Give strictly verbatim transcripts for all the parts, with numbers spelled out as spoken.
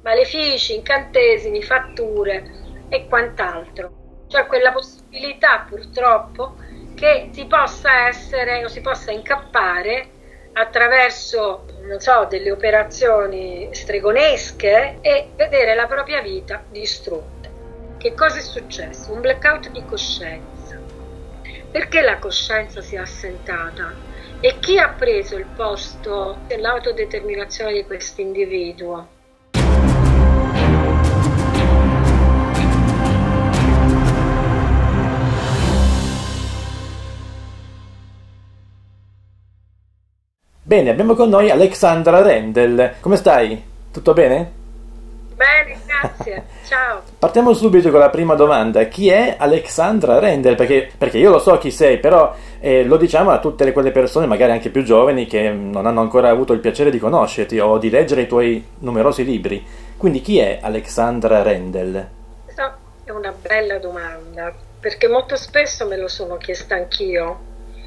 malefici, incantesimi, fatture e quant'altro. Cioè quella possibilità purtroppo che si possa essere o si possa incappare attraverso, non so, delle operazioni stregonesche e vedere la propria vita distrutta. Che cosa è successo? Un blackout di coscienza. Perché la coscienza si è assentata? E chi ha preso il posto dell'autodeterminazione di questo individuo? Bene, abbiamo con noi Alexandra Rendel. Come stai? Tutto bene? Bene, grazie. Ciao. Partiamo subito con la prima domanda. Chi è Alexandra Rendel? Perché, perché io lo so chi sei, però eh, lo diciamo a tutte quelle persone, magari anche più giovani, che non hanno ancora avuto il piacere di conoscerti o di leggere i tuoi numerosi libri. Quindi chi è Alexandra Rendel? Questa è una bella domanda, perché molto spesso me lo sono chiesta anch'io.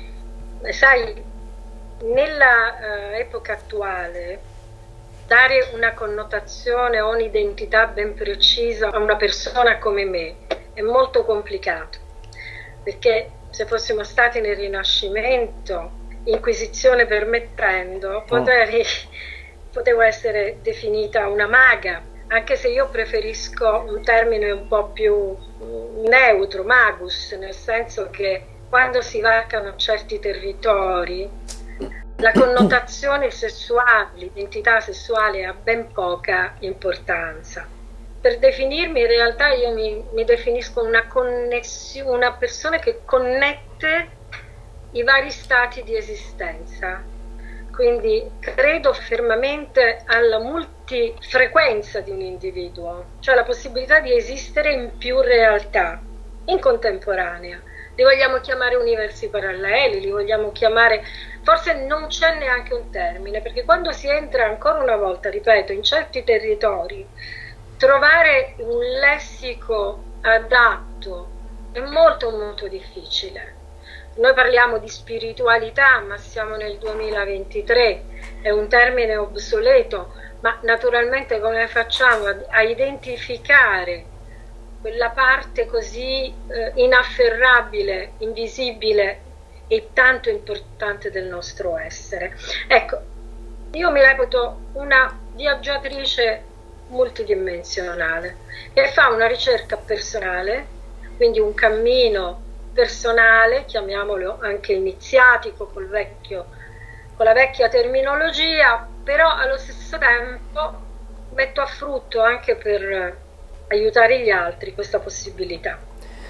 Sai, nella eh, epoca attuale dare una connotazione o un'identità ben precisa a una persona come me è molto complicato, perché se fossimo stati nel Rinascimento, Inquisizione permettendo, potrei, potevo essere definita una maga, anche se io preferisco un termine un po' più neutro, magus, nel senso che quando si varcano certi territori la connotazione sessuale, l'identità sessuale ha ben poca importanza. Per definirmi in realtà io mi, mi definisco una connessione, una persona che connette i vari stati di esistenza. Quindi credo fermamente alla multifrequenza di un individuo, cioè la possibilità di esistere in più realtà, in contemporanea. Li vogliamo chiamare universi paralleli, li vogliamo chiamare... Forse non c'è neanche un termine, perché quando si entra ancora una volta, ripeto, in certi territori, trovare un lessico adatto è molto molto difficile. Noi parliamo di spiritualità, ma siamo nel duemilaventitré, è un termine obsoleto, ma naturalmente come facciamo a, a identificare quella parte così eh, inafferrabile, invisibile e tanto importante del nostro essere? Ecco, io mi reputo una viaggiatrice multidimensionale che fa una ricerca personale, quindi un cammino personale, chiamiamolo anche iniziatico col vecchio, con la vecchia terminologia, però allo stesso tempo metto a frutto anche per aiutare gli altri questa possibilità.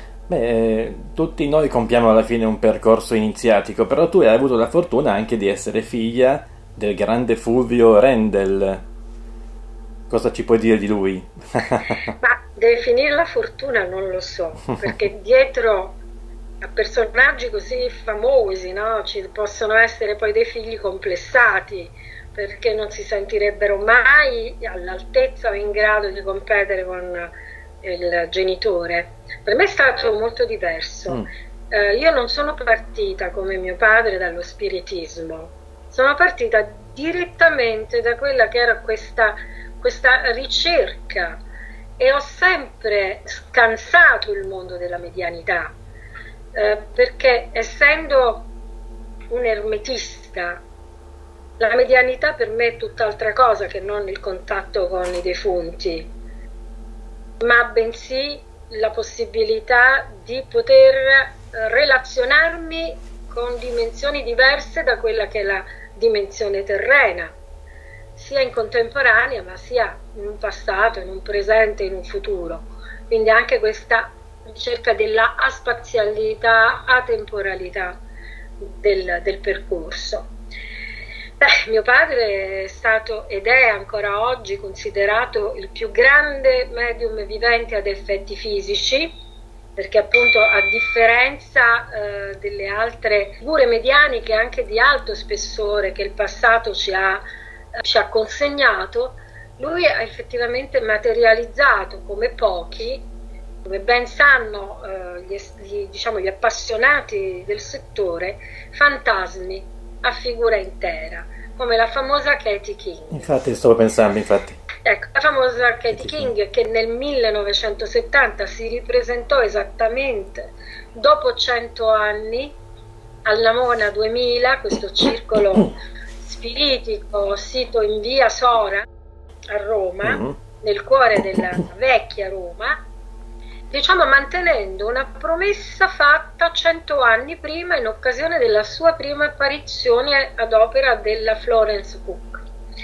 Beh, tutti noi compiamo alla fine un percorso iniziatico, però tu hai avuto la fortuna anche di essere figlia del grande Fulvio Rendel. Cosa ci puoi dire di lui? Ma definire la fortuna non lo so, perché dietro a personaggi così famosi, no, ci possono essere poi dei figli complessati, perché non si sentirebbero mai all'altezza o in grado di competere con il genitore. Per me è stato molto diverso. Mm. Eh, io non sono partita come mio padre dallo spiritismo, sono partita direttamente da quella che era questa, questa ricerca, e ho sempre scansato il mondo della medianità, eh, perché essendo un ermetista, la medianità per me è tutt'altra cosa che non il contatto con i defunti, ma bensì la possibilità di poter relazionarmi con dimensioni diverse da quella che è la dimensione terrena, sia in contemporanea ma sia in un passato, in un presente, in un futuro. Quindi anche questa ricerca della aspazialità, atemporalità del, del percorso. Beh, mio padre è stato ed è ancora oggi considerato il più grande medium vivente ad effetti fisici, perché appunto a differenza eh, delle altre figure medianiche anche di alto spessore che il passato ci ha, eh, ci ha consegnato, lui ha effettivamente materializzato come pochi, come ben sanno eh, gli, gli, diciamo, gli appassionati del settore, fantasmi a figura intera, come la famosa Katie King. Infatti, stavo pensando, infatti. Ecco, la famosa Katie King, che nel millenovecentosettanta si ripresentò esattamente dopo cento anni al Lamona duemila, questo circolo spiritico sito in via Sora a Roma, mm-hmm. nel cuore della vecchia Roma, diciamo mantenendo una promessa fatta cento anni prima in occasione della sua prima apparizione ad opera della Florence Cook,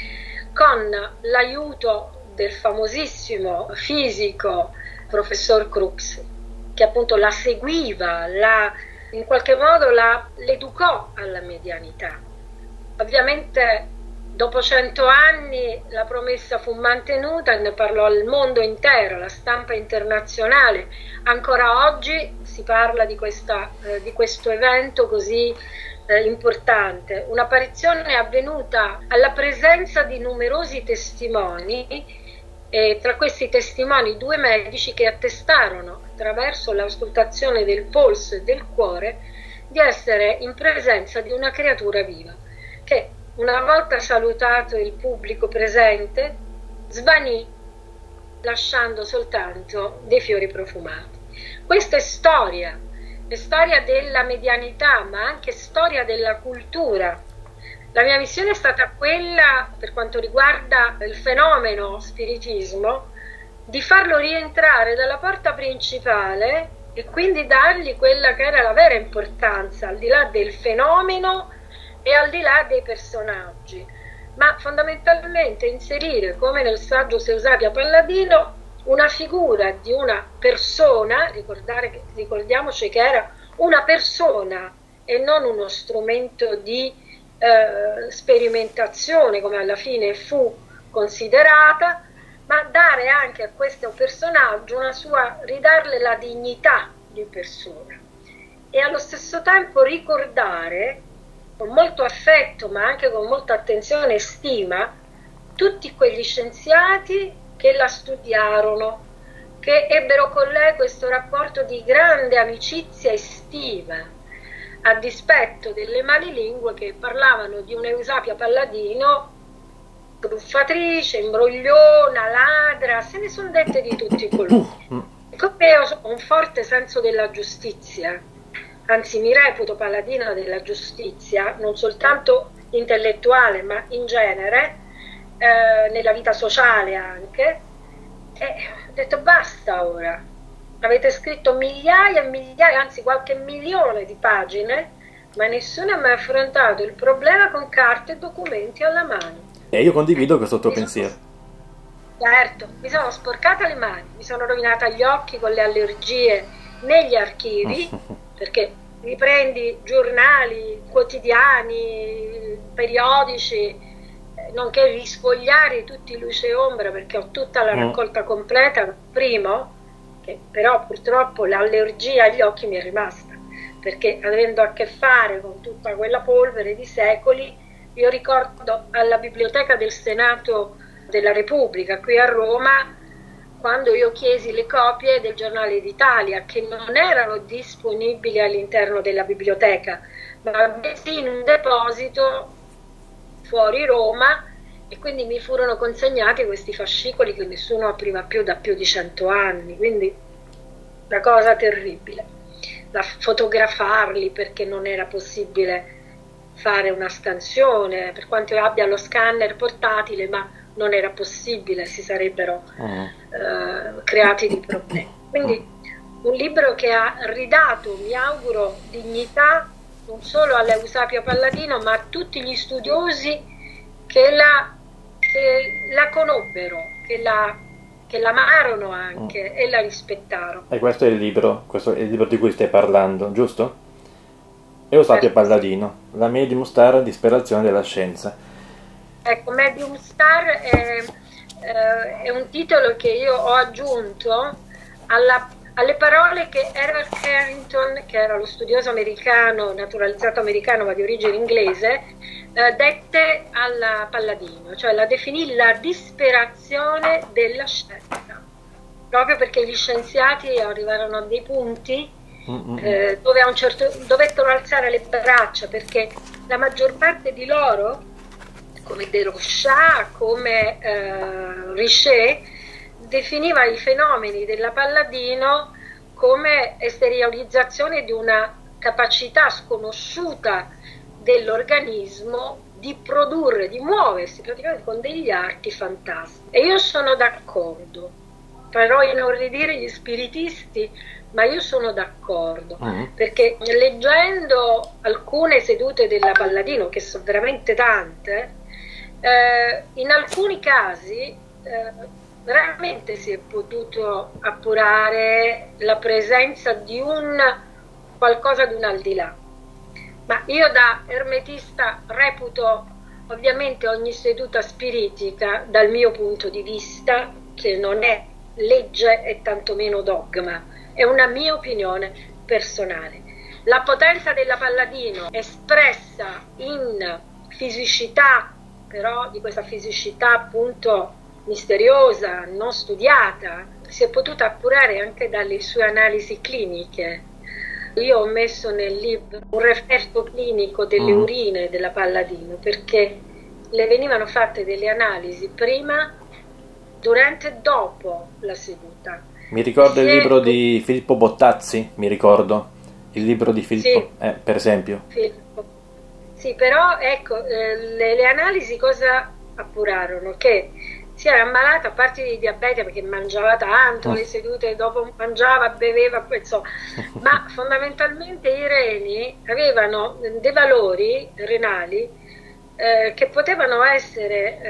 con l'aiuto del famosissimo fisico professor Crookes, che appunto la seguiva, la, in qualche modo la, l'educò alla medianità. Ovviamente dopo cento anni la promessa fu mantenuta e ne parlò il mondo intero, la stampa internazionale. Ancora oggi si parla di, questa, eh, di questo evento così eh, importante. Un'apparizione avvenuta alla presenza di numerosi testimoni, e tra questi testimoni due medici che attestarono attraverso l'auscultazione del polso e del cuore di essere in presenza di una creatura viva, che una volta salutato il pubblico presente svanì lasciando soltanto dei fiori profumati. Questa è storia, è storia della medianità, ma anche storia della cultura. La mia missione è stata quella, per quanto riguarda il fenomeno spiritismo, di farlo rientrare dalla porta principale e quindi dargli quella che era la vera importanza, al di là del fenomeno e al di là dei personaggi, ma fondamentalmente inserire, come nel saggio Eusapia Palladino, una figura di una persona, ricordare, ricordiamoci che era una persona e non uno strumento di eh, sperimentazione, come alla fine fu considerata, ma dare anche a questo personaggio una sua, ridarle la dignità di persona e allo stesso tempo ricordare con molto affetto, ma anche con molta attenzione e stima, tutti quegli scienziati che la studiarono, che ebbero con lei questo rapporto di grande amicizia e stima, a dispetto delle malilingue che parlavano di un'Eusapia Palladino truffatrice, imbrogliona, ladra, se ne sono dette di tutti i colori. Come ho un forte senso della giustizia, anzi mi reputo paladina della giustizia, non soltanto intellettuale ma in genere, eh, nella vita sociale anche, e ho detto basta ora, avete scritto migliaia e migliaia, anzi qualche milione di pagine, ma nessuno ha mai affrontato il problema con carte e documenti alla mano. E io condivido questo tuo mi pensiero. Sono, certo, mi sono sporcata le mani, mi sono rovinata gli occhi con le allergie negli archivi, perché riprendi giornali, quotidiani, periodici, nonché risfogliare tutti luce e ombra, perché ho tutta la raccolta completa, primo, che però purtroppo l'allergia agli occhi mi è rimasta, perché avendo a che fare con tutta quella polvere di secoli, io ricordo alla Biblioteca del Senato della Repubblica qui a Roma, quando io chiesi le copie del Giornale d'Italia, che non erano disponibili all'interno della biblioteca, ma bensì in un deposito fuori Roma, e quindi mi furono consegnati questi fascicoli che nessuno apriva più da più di cento anni, quindi una cosa terribile, da fotografarli perché non era possibile fare una scansione, per quanto io abbia lo scanner portatile, ma non era possibile, si sarebbero uh-huh. eh, creati dei problemi. Quindi un libro che ha ridato, mi auguro, dignità non solo all'Eusapia Palladino, ma a tutti gli studiosi che la, che la conobbero, che la, che l'amarono anche uh-huh. e la rispettarono. E questo è il libro, questo è il libro di cui stai parlando, giusto? Eusapia Palladino, la medium star disperazione della scienza. Ecco, Medium Star è, eh, è un titolo che io ho aggiunto alla, alle parole che Edward Carrington, che era lo studioso americano, naturalizzato americano ma di origine inglese, eh, dette alla Palladino, cioè la definì la disperazione della scienza, proprio perché gli scienziati arrivarono a dei punti eh, dove a un certo dovettero alzare le braccia, perché la maggior parte di loro come Desrochers, come eh, Richet, definiva i fenomeni della Palladino come esteriorizzazione di una capacità sconosciuta dell'organismo di produrre, di muoversi praticamente con degli arti fantastici. E io sono d'accordo, farò inorridire gli spiritisti, ma io sono d'accordo, mm. perché leggendo alcune sedute della Palladino, che sono veramente tante, eh, in alcuni casi eh, veramente si è potuto appurare la presenza di un qualcosa di un al di là. Ma io da ermetista reputo ovviamente ogni seduta spiritica, dal mio punto di vista, che non è legge e tantomeno dogma, è una mia opinione personale. La potenza della Palladino espressa in fisicità, però di questa fisicità appunto misteriosa, non studiata, si è potuta appurare anche dalle sue analisi cliniche. Io ho messo nel libro un referto clinico delle mm. urine della Palladino, perché le venivano fatte delle analisi prima, durante e dopo la seduta. Mi ricordo Se... il libro di Filippo Bottazzi, mi ricordo, il libro di Filippo, sì, eh, per esempio. Filippo. Sì, però ecco, eh, le, le analisi cosa appurarono? Che si era ammalata a parte di diabete perché mangiava tanto, le sedute dopo mangiava, beveva, insomma, ma fondamentalmente i reni avevano dei valori renali eh, che potevano essere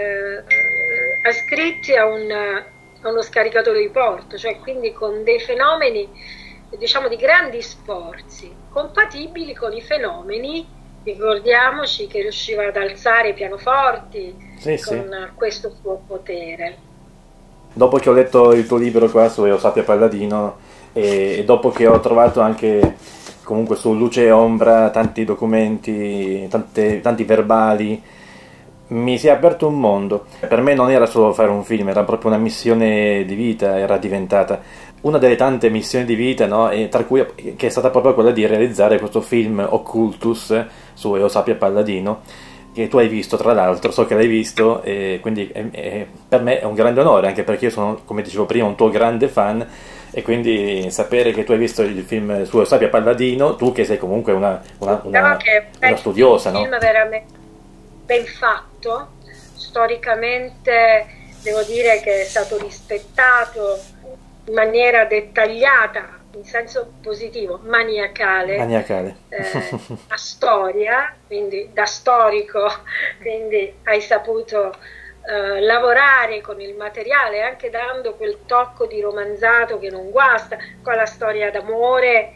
eh, ascritti a, un, a uno scaricatore di porto, cioè quindi con dei fenomeni, diciamo, di grandi sforzi, compatibili con i fenomeni. Ricordiamoci che riusciva ad alzare i pianoforti sì, con sì. questo suo potere. Dopo che ho letto il tuo libro qua su Eusapia Palladino e, e dopo che ho trovato anche comunque su Luce e Ombra tanti documenti, tante, tanti verbali, mi si è aperto un mondo. Per me non era solo fare un film, era proprio una missione di vita, era diventata una delle tante missioni di vita, no? E tra cui che è stata proprio quella di realizzare questo film Occultus su Eusapia Palladino, che tu hai visto, tra l'altro, so che l'hai visto, e quindi è, è, per me è un grande onore, anche perché io sono, come dicevo prima, un tuo grande fan, e quindi sapere che tu hai visto il film su Eusapia Palladino, tu che sei comunque una, una, una, che una studiosa, un no? film veramente ben fatto, storicamente devo dire che è stato rispettato in maniera dettagliata, in senso positivo, maniacale, maniacale. Eh, a storia, quindi da storico, quindi hai saputo eh, lavorare con il materiale, anche dando quel tocco di romanzato che non guasta, con la storia d'amore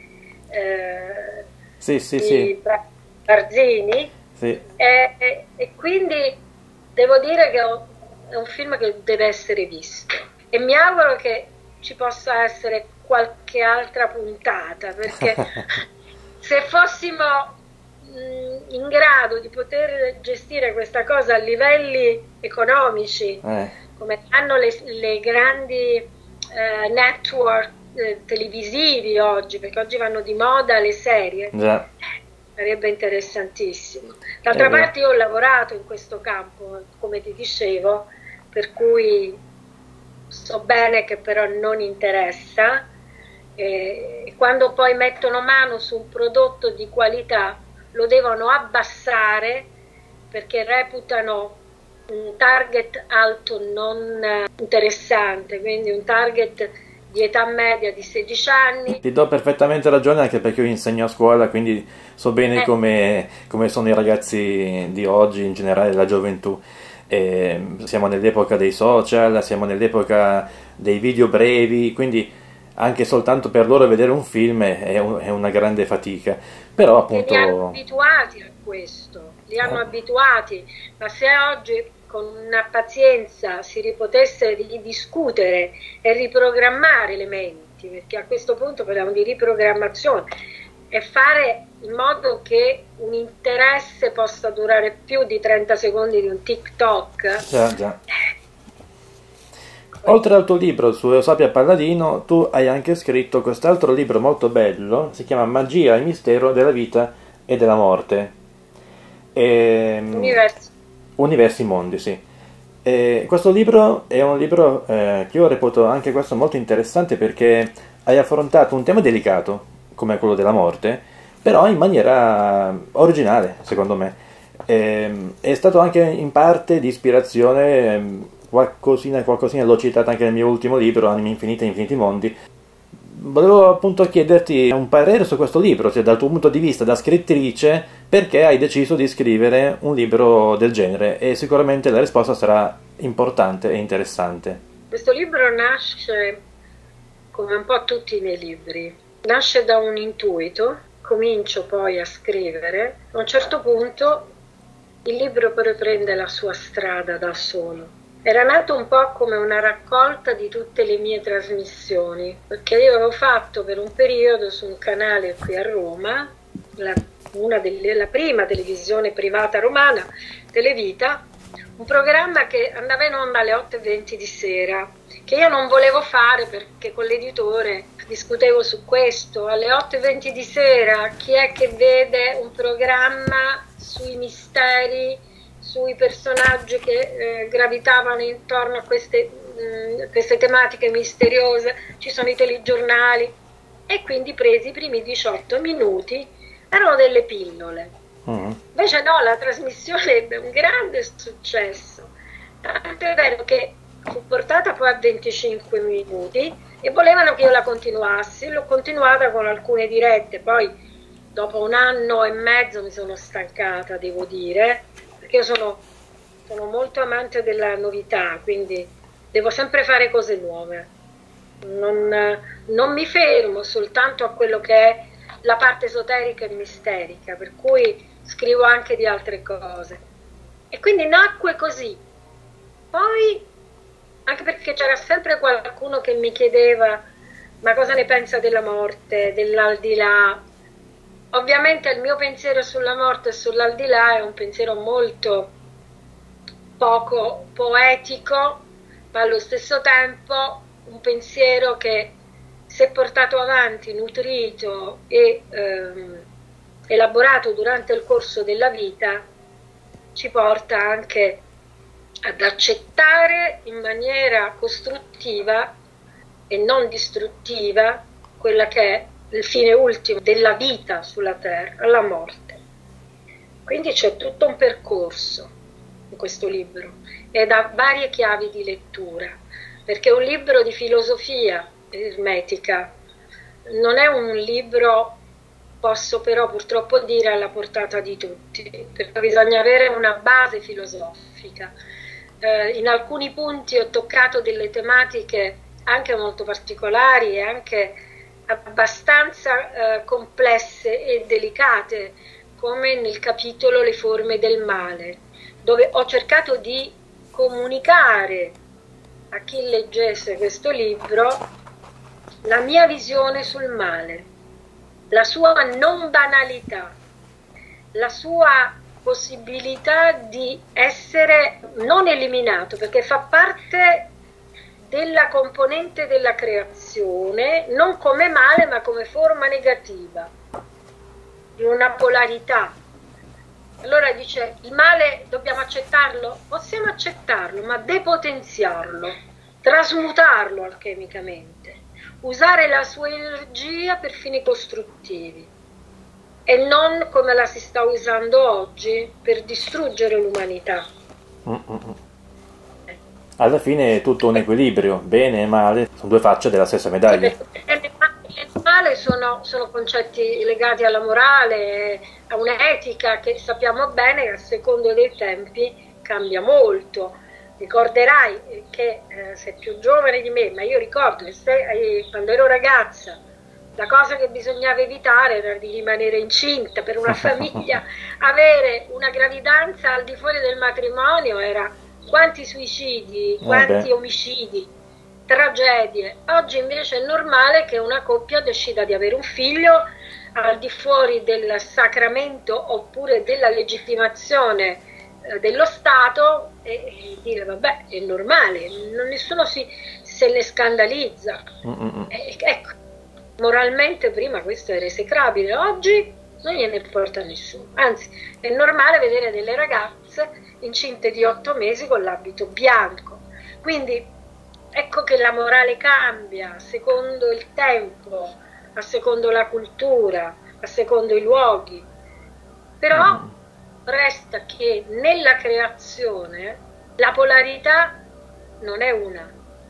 eh, sì, sì, di sì. Barzini, sì. E, e, e quindi devo dire che è un film che deve essere visto, e mi auguro che ci possa essere qualche altra puntata, perché se fossimo mh, in grado di poter gestire questa cosa a livelli economici, eh. come hanno le, le grandi eh, network eh, televisivi oggi, perché oggi vanno di moda le serie, Già. sarebbe interessantissimo. D'altra eh parte io ho lavorato in questo campo, come ti dicevo, per cui so bene che però non interessa, e quando poi mettono mano su un prodotto di qualità lo devono abbassare perché reputano un target alto non interessante, quindi un target di età media di sedici anni. Ti do perfettamente ragione, anche perché io insegno a scuola, quindi so bene eh. come, come sono i ragazzi di oggi, in generale la gioventù. Eh, siamo nell'epoca dei social, siamo nell'epoca dei video brevi, quindi anche soltanto per loro vedere un film è, un, è una grande fatica. Però appunto... E li hanno abituati a questo, li hanno eh. abituati, ma se oggi con una pazienza si ripotesse ridiscutere e riprogrammare le menti, perché a questo punto parliamo di riprogrammazione, e fare in modo che un interesse possa durare più di trenta secondi di un TikTok. Già, già. Oltre al tuo libro su Eusapia Palladino, tu hai anche scritto quest'altro libro molto bello, si chiama Magia e mistero della vita e della morte. E... Universi. Universi Mondi, sì. E questo libro è un libro eh, che io reputo anche questo molto interessante perché hai affrontato un tema delicato, come quello della morte, però in maniera originale, secondo me. E, è stato anche in parte di ispirazione, ehm, qualcosina, qualcosina l'ho citata anche nel mio ultimo libro, Anime Infinite e Infiniti Mondi. Volevo appunto chiederti un parere su questo libro, cioè dal tuo punto di vista da scrittrice, perché hai deciso di scrivere un libro del genere, e sicuramente la risposta sarà importante e interessante. Questo libro nasce, come un po' tutti i miei libri, nasce da un intuito, comincio poi a scrivere, a un certo punto il libro prende la sua strada da solo. Era nato un po' come una raccolta di tutte le mie trasmissioni, perché io avevo fatto per un periodo su un canale qui a Roma, la, una delle, la prima televisione privata romana, Televita, un programma che andava in onda alle otto e venti di sera, che io non volevo fare perché con l'editore discutevo su questo. Alle otto e venti di sera chi è che vede un programma sui misteri, sui personaggi che eh, gravitavano intorno a queste, mh, queste tematiche misteriose? Ci sono i telegiornali, e quindi presi i primi diciotto minuti, erano delle pillole. Mm. Invece no, la trasmissione ebbe un grande successo, tanto è vero che fu portata poi a venticinque minuti e volevano che io la continuassi. L'ho continuata con alcune dirette, poi dopo un anno e mezzo mi sono stancata, devo dire, perché io sono, sono molto amante della novità, quindi devo sempre fare cose nuove. Non, non mi fermo soltanto a quello che è la parte esoterica e misterica, per cui scrivo anche di altre cose. E quindi nacque così. Poi, anche perché c'era sempre qualcuno che mi chiedeva: ma cosa ne pensa della morte, dell'aldilà? Ovviamente il mio pensiero sulla morte e sull'aldilà è un pensiero molto poco poetico, ma allo stesso tempo un pensiero che, se portato avanti, nutrito e ehm, elaborato durante il corso della vita, ci porta anche ad accettare in maniera costruttiva e non distruttiva quella che è il fine ultimo della vita sulla Terra, la morte. Quindi c'è tutto un percorso in questo libro ed ha varie chiavi di lettura, perché è un libro di filosofia ermetica, non è un libro, posso però purtroppo dire, alla portata di tutti, perché bisogna avere una base filosofica. Eh, in alcuni punti ho toccato delle tematiche anche molto particolari e anche abbastanza eh, complesse e delicate, come nel capitolo Le forme del male, dove ho cercato di comunicare a chi leggesse questo libro la mia visione sul male, la sua non banalità, la sua possibilità di essere non eliminato, perché fa parte della componente della creazione, non come male ma come forma negativa di una polarità. Allora dice: il male dobbiamo accettarlo? Possiamo accettarlo, ma depotenziarlo, trasmutarlo alchemicamente, usare la sua energia per fini costruttivi e non come la si sta usando oggi per distruggere l'umanità. Mm-mm. Alla fine è tutto un equilibrio, bene e male sono due facce della stessa medaglia. E il male sono, sono concetti legati alla morale, a un'etica che sappiamo bene che a secondo dei tempi cambia molto. Ricorderai che eh, sei più giovane di me, ma io ricordo che se, eh, quando ero ragazza la cosa che bisognava evitare era di rimanere incinta. Per una famiglia avere una gravidanza al di fuori del matrimonio era quanti suicidi, quanti eh omicidi, tragedie. Oggi invece è normale che una coppia decida di avere un figlio al di fuori del sacramento oppure della legittimazione eh, dello Stato e, e dire vabbè, è normale, non, nessuno si, se ne scandalizza. E, ecco, moralmente prima questo era esecrabile, oggi non gliene importa nessuno. Anzi, è normale vedere delle ragazze incinte di otto mesi con l'abito bianco. Quindi ecco che la morale cambia secondo il tempo, a secondo la cultura, a secondo i luoghi. Però resta che nella creazione la polarità non è una,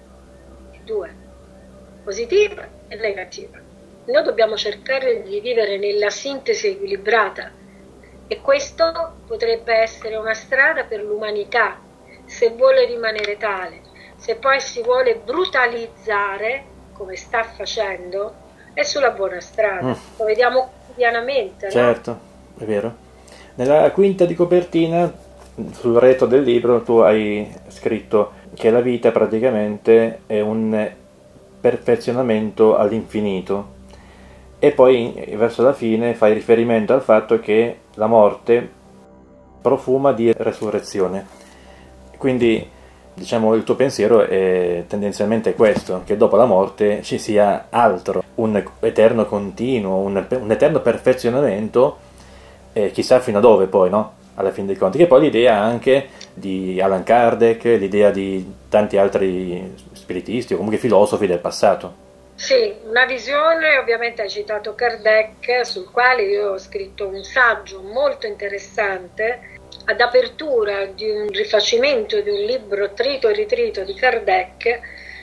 è due, positiva e negativa. Noi dobbiamo cercare di vivere nella sintesi equilibrata e questo potrebbe essere una strada per l'umanità, se vuole rimanere tale. Se poi si vuole brutalizzare, come sta facendo, è sulla buona strada. Mm. Lo vediamo quotidianamente. Certo, no? È vero. Nella quinta di copertina, sul retro del libro, tu hai scritto che la vita praticamente è un perfezionamento all'infinito e poi verso la fine fai riferimento al fatto che la morte profuma di resurrezione. Quindi, diciamo, il tuo pensiero è tendenzialmente questo, che dopo la morte ci sia altro, un eterno continuo, un, un eterno perfezionamento, e chissà fino a dove poi, no? Alla fine dei conti, che poi l'idea anche di Allan Kardec, l'idea di tanti altri spiritisti o comunque filosofi del passato. Sì, una visione, ovviamente hai citato Kardec, sul quale io ho scritto un saggio molto interessante, ad apertura di un rifacimento di un libro Trito e ritrito di Kardec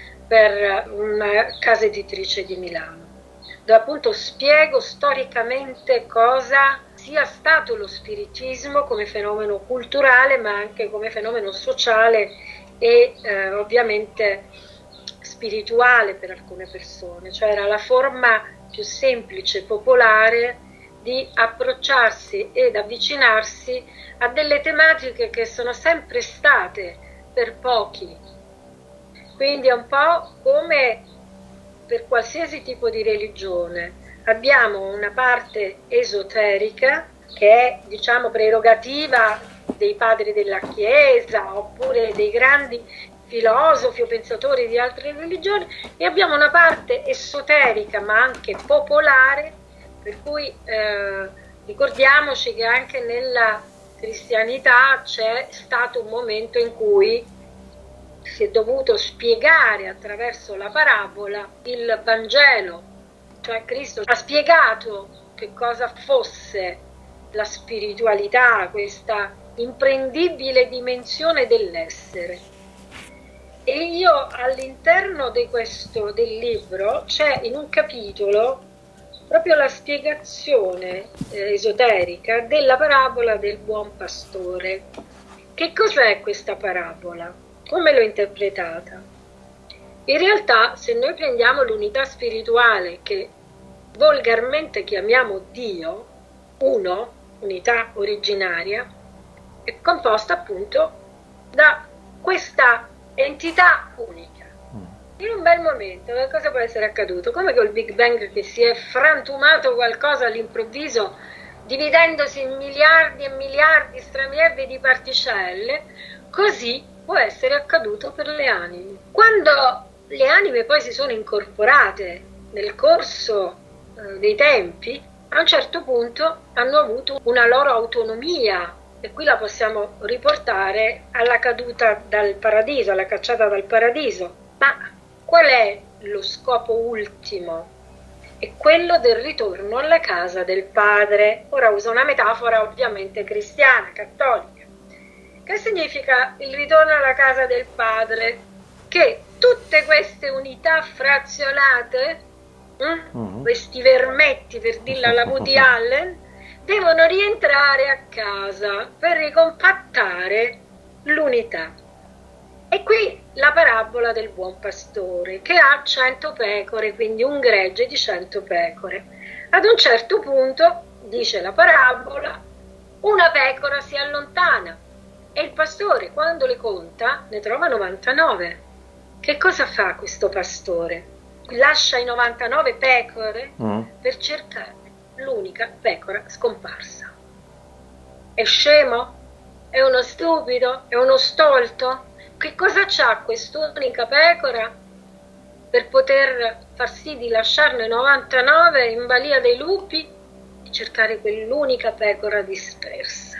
per una casa editrice di Milano, dove appunto spiego storicamente cosa sia stato lo spiritismo come fenomeno culturale, ma anche come fenomeno sociale e eh, ovviamente spirituale per alcune persone, cioè era la forma più semplice, popolare di approcciarsi ed avvicinarsi a delle tematiche che sono sempre state per pochi. Quindi è un po' come per qualsiasi tipo di religione. Abbiamo una parte esoterica che è, diciamo, prerogativa dei padri della Chiesa oppure dei grandi filosofi o pensatori di altre religioni, e abbiamo una parte esoterica ma anche popolare, per cui eh, ricordiamoci che anche nella cristianità c'è stato un momento in cui si è dovuto spiegare attraverso la parabola il Vangelo, cioè Cristo ha spiegato che cosa fosse la spiritualità, questa imprendibile dimensione dell'essere. E io all'interno di questo del libro c'è in un capitolo proprio la spiegazione eh, esoterica della parabola del buon pastore. Che cos'è questa parabola? Come l'ho interpretata? In realtà, se noi prendiamo l'unità spirituale che volgarmente chiamiamo Dio, uno, unità originaria, è composta appunto da questa entità unica. In un bel momento, che cosa può essere accaduto? Come col Big Bang, che si è frantumato qualcosa all'improvviso, dividendosi in miliardi e miliardi, stramiliardi di particelle, così può essere accaduto per le anime. Quando le anime poi si sono incorporate nel corso eh, dei tempi, a un certo punto hanno avuto una loro autonomia, e qui la possiamo riportare alla caduta dal paradiso, alla cacciata dal paradiso. Ma qual è lo scopo ultimo? È quello del ritorno alla casa del Padre. Ora uso una metafora ovviamente cristiana, cattolica. Che significa il ritorno alla casa del Padre? Che tutte queste unità frazionate, hm, uh-huh. questi vermetti, per dirla alla Woody Allen, devono rientrare a casa per ricompattare l'unità. E qui la parabola del buon pastore, che ha cento pecore, quindi un gregge di cento pecore. Ad un certo punto, dice la parabola, una pecora si allontana e il pastore, quando le conta, ne trova novantanove. Che cosa fa questo pastore? Lascia i novantanove pecore mm. per cercare l'unica pecora scomparsa. È scemo? È uno stupido? È uno stolto? Che cosa c'ha quest'unica pecora per poter far sì di lasciarne novantanove in balia dei lupi di cercare quell'unica pecora dispersa.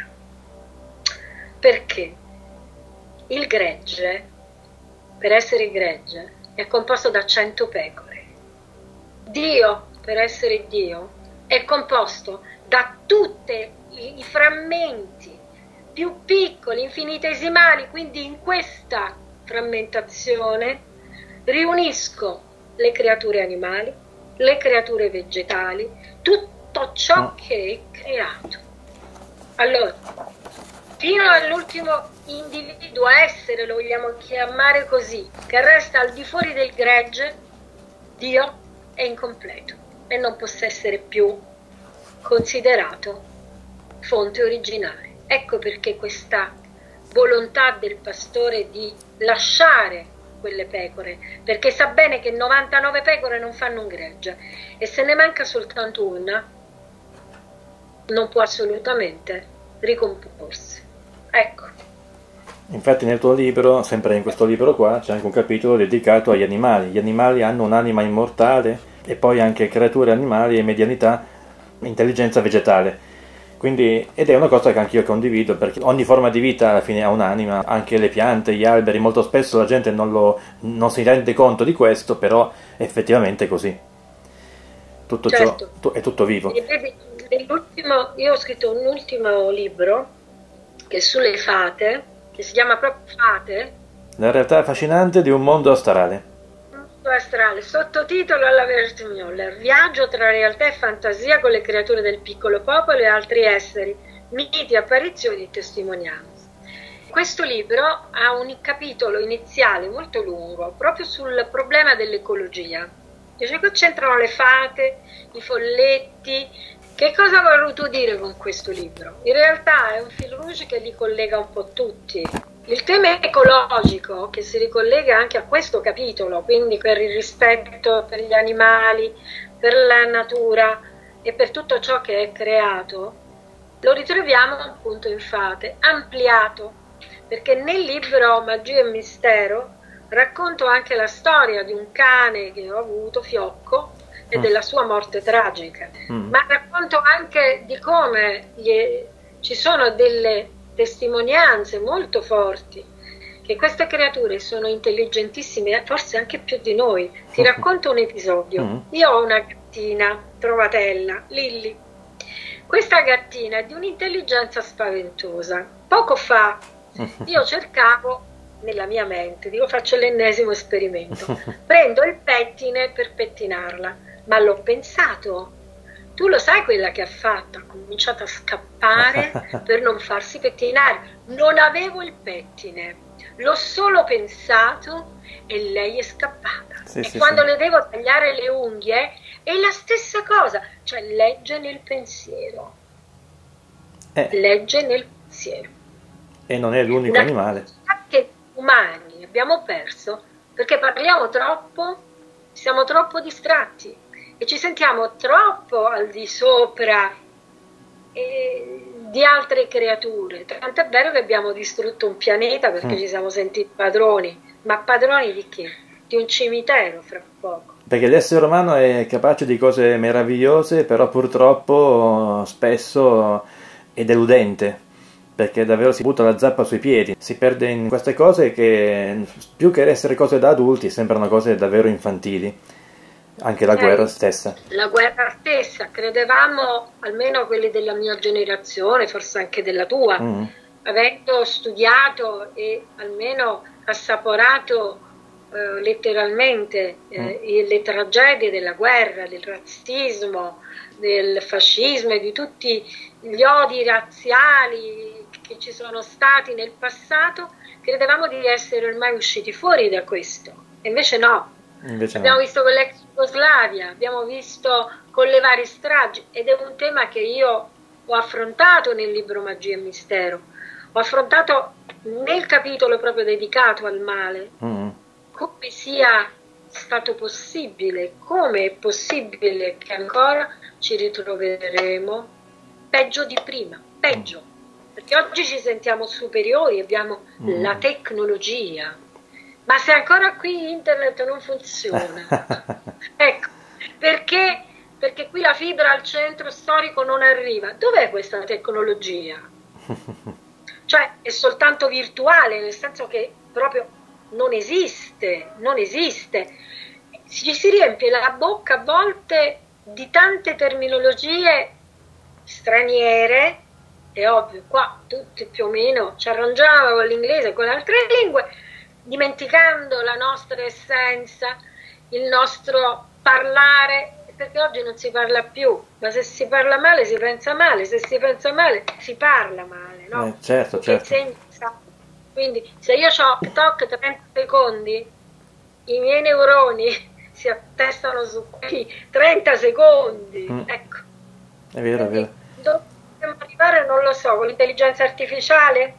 Perché il gregge, per essere gregge, è composto da cento pecore. Dio, per essere Dio, è composto da tutti i frammenti più piccoli, infinitesimali, quindi in questa frammentazione riunisco le creature animali, le creature vegetali, tutto ciò che è creato. Allora, fino all'ultimo individuo, essere, lo vogliamo chiamare così, che resta al di fuori del gregge, Dio è incompleto e non può essere più considerato fonte originale. Ecco perché questa volontà del pastore di lasciare quelle pecore, perché sa bene che novantanove pecore non fanno un gregge e se ne manca soltanto una, non può assolutamente ricomporsi. Ecco. Infatti nel tuo libro, sempre in questo libro qua, c'è anche un capitolo dedicato agli animali. Gli animali hanno un'anima immortale e poi anche creature animali e medianità, intelligenza vegetale. Quindi, ed è una cosa che anch'io condivido, perché ogni forma di vita alla fine ha un'anima, anche le piante, gli alberi, molto spesso la gente non, lo, non si rende conto di questo, però effettivamente è così. Tutto certo. ciò è tutto vivo. L'ultimo, io ho scritto un ultimo libro che è sulle fate, che si chiama proprio Fate. La realtà affascinante di un mondo astrale. Astrale, sottotitolo alla Wertmüller: viaggio tra realtà e fantasia con le creature del piccolo popolo e altri esseri, miti, apparizioni e testimonianze. Questo libro ha un capitolo iniziale molto lungo proprio sul problema dell'ecologia. Dice che c'entrano le fate, i folletti. Che cosa ho voluto dire con questo libro? In realtà è un fil rouge che li collega un po' tutti. Il tema ecologico, che si ricollega anche a questo capitolo, quindi per il rispetto per gli animali, per la natura e per tutto ciò che è creato, lo ritroviamo appunto in Fate, ampliato, perché nel libro Magia e Mistero racconto anche la storia di un cane che ho avuto, Fiocco, e mm. della sua morte tragica, mm. ma racconto anche di come gli, ci sono delle testimonianze molto forti che queste creature sono intelligentissime, forse anche più di noi. Ti racconto un episodio. Mm. Io ho una gattina trovatella, Lilly. Questa gattina è di un'intelligenza spaventosa. Poco fa io cercavo nella mia mente, dico faccio l'ennesimo esperimento, prendo il pettine per pettinarla, ma l'ho pensato. Tu lo sai quella che ha fatto? Ha cominciato a scappare per non farsi pettinare. Non avevo il pettine, l'ho solo pensato e lei è scappata. Sì, e sì, quando sì. le devo tagliare le unghie è la stessa cosa, cioè legge nel pensiero. Eh. Legge nel pensiero. E non è l'unico Una animale. Che umani abbiamo perso perché parliamo troppo, siamo troppo distratti. E ci sentiamo troppo al di sopra eh, di altre creature. Tant'è vero che abbiamo distrutto un pianeta perché mm. ci siamo sentiti padroni. Ma padroni di che? Di un cimitero fra poco. Perché l'essere umano è capace di cose meravigliose, però purtroppo spesso è deludente. Perché davvero si butta la zappa sui piedi. Si perde in queste cose che più che essere cose da adulti sembrano cose davvero infantili. Anche la eh, guerra stessa. La guerra stessa, credevamo, almeno quelli della mia generazione, forse anche della tua, mm. avendo studiato e almeno assaporato eh, letteralmente eh, mm. le tragedie della guerra, del razzismo, del fascismo e di tutti gli odi razziali che ci sono stati nel passato, credevamo di essere ormai usciti fuori da questo. E invece no. Invece abbiamo no. visto con l'ex Jugoslavia, abbiamo visto con le varie stragi ed è un tema che io ho affrontato nel libro Magia e Mistero, ho affrontato nel capitolo proprio dedicato al male, mm. come sia stato possibile, come è possibile che ancora ci ritroveremo peggio di prima, peggio, mm. perché oggi ci sentiamo superiori, abbiamo mm. la tecnologia. Ma se ancora qui internet non funziona, ecco, perché perché qui la fibra al centro storico non arriva. Dov'è questa tecnologia? Cioè è soltanto virtuale, nel senso che proprio non esiste, non esiste. Ci si riempie la bocca a volte di tante terminologie straniere, è ovvio, qua tutti più o meno ci arrangiamo con l'inglese e con le altre lingue, dimenticando la nostra essenza, il nostro parlare, perché oggi non si parla più, ma se si parla male si pensa male, se si pensa male si parla male, no? Eh, certo, certo. Quindi se io ho TikTok trenta secondi, i miei neuroni si attestano su quei trenta secondi, mm. ecco. È vero, quindi, è vero. Dove dobbiamo arrivare non lo so, con l'intelligenza artificiale?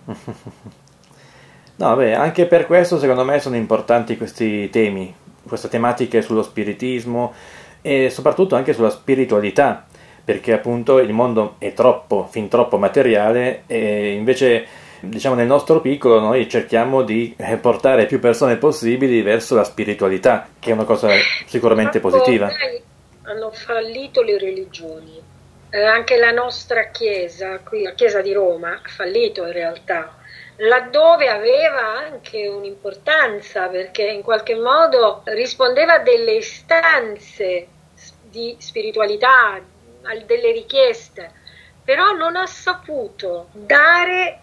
No, beh, anche per questo secondo me sono importanti questi temi, queste tematiche sullo spiritismo e soprattutto anche sulla spiritualità, perché appunto il mondo è troppo, fin troppo materiale e invece, diciamo, nel nostro piccolo noi cerchiamo di portare più persone possibili verso la spiritualità, che è una cosa sicuramente positiva. Hanno fallito le religioni, eh, anche la nostra chiesa, qui la chiesa di Roma, ha fallito in realtà, laddove aveva anche un'importanza, perché in qualche modo rispondeva a delle istanze di spiritualità, a delle richieste, però non ha saputo dare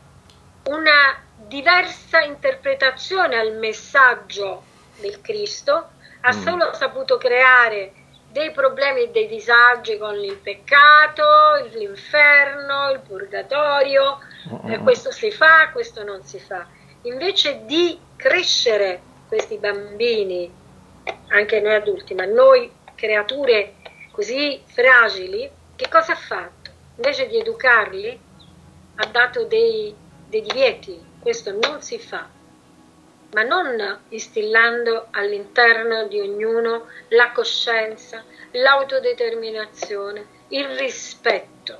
una diversa interpretazione al messaggio del Cristo, ha mm. solo saputo creare dei problemi e dei disagi con il peccato, l'inferno, il purgatorio, mm. eh, questo si fa, questo non si fa. Invece di crescere questi bambini, anche noi adulti, ma noi creature così fragili, che cosa ha fatto? Invece di educarli, ha dato dei dei divieti, questo non si fa, ma non instillando all'interno di ognuno la coscienza, l'autodeterminazione, il rispetto,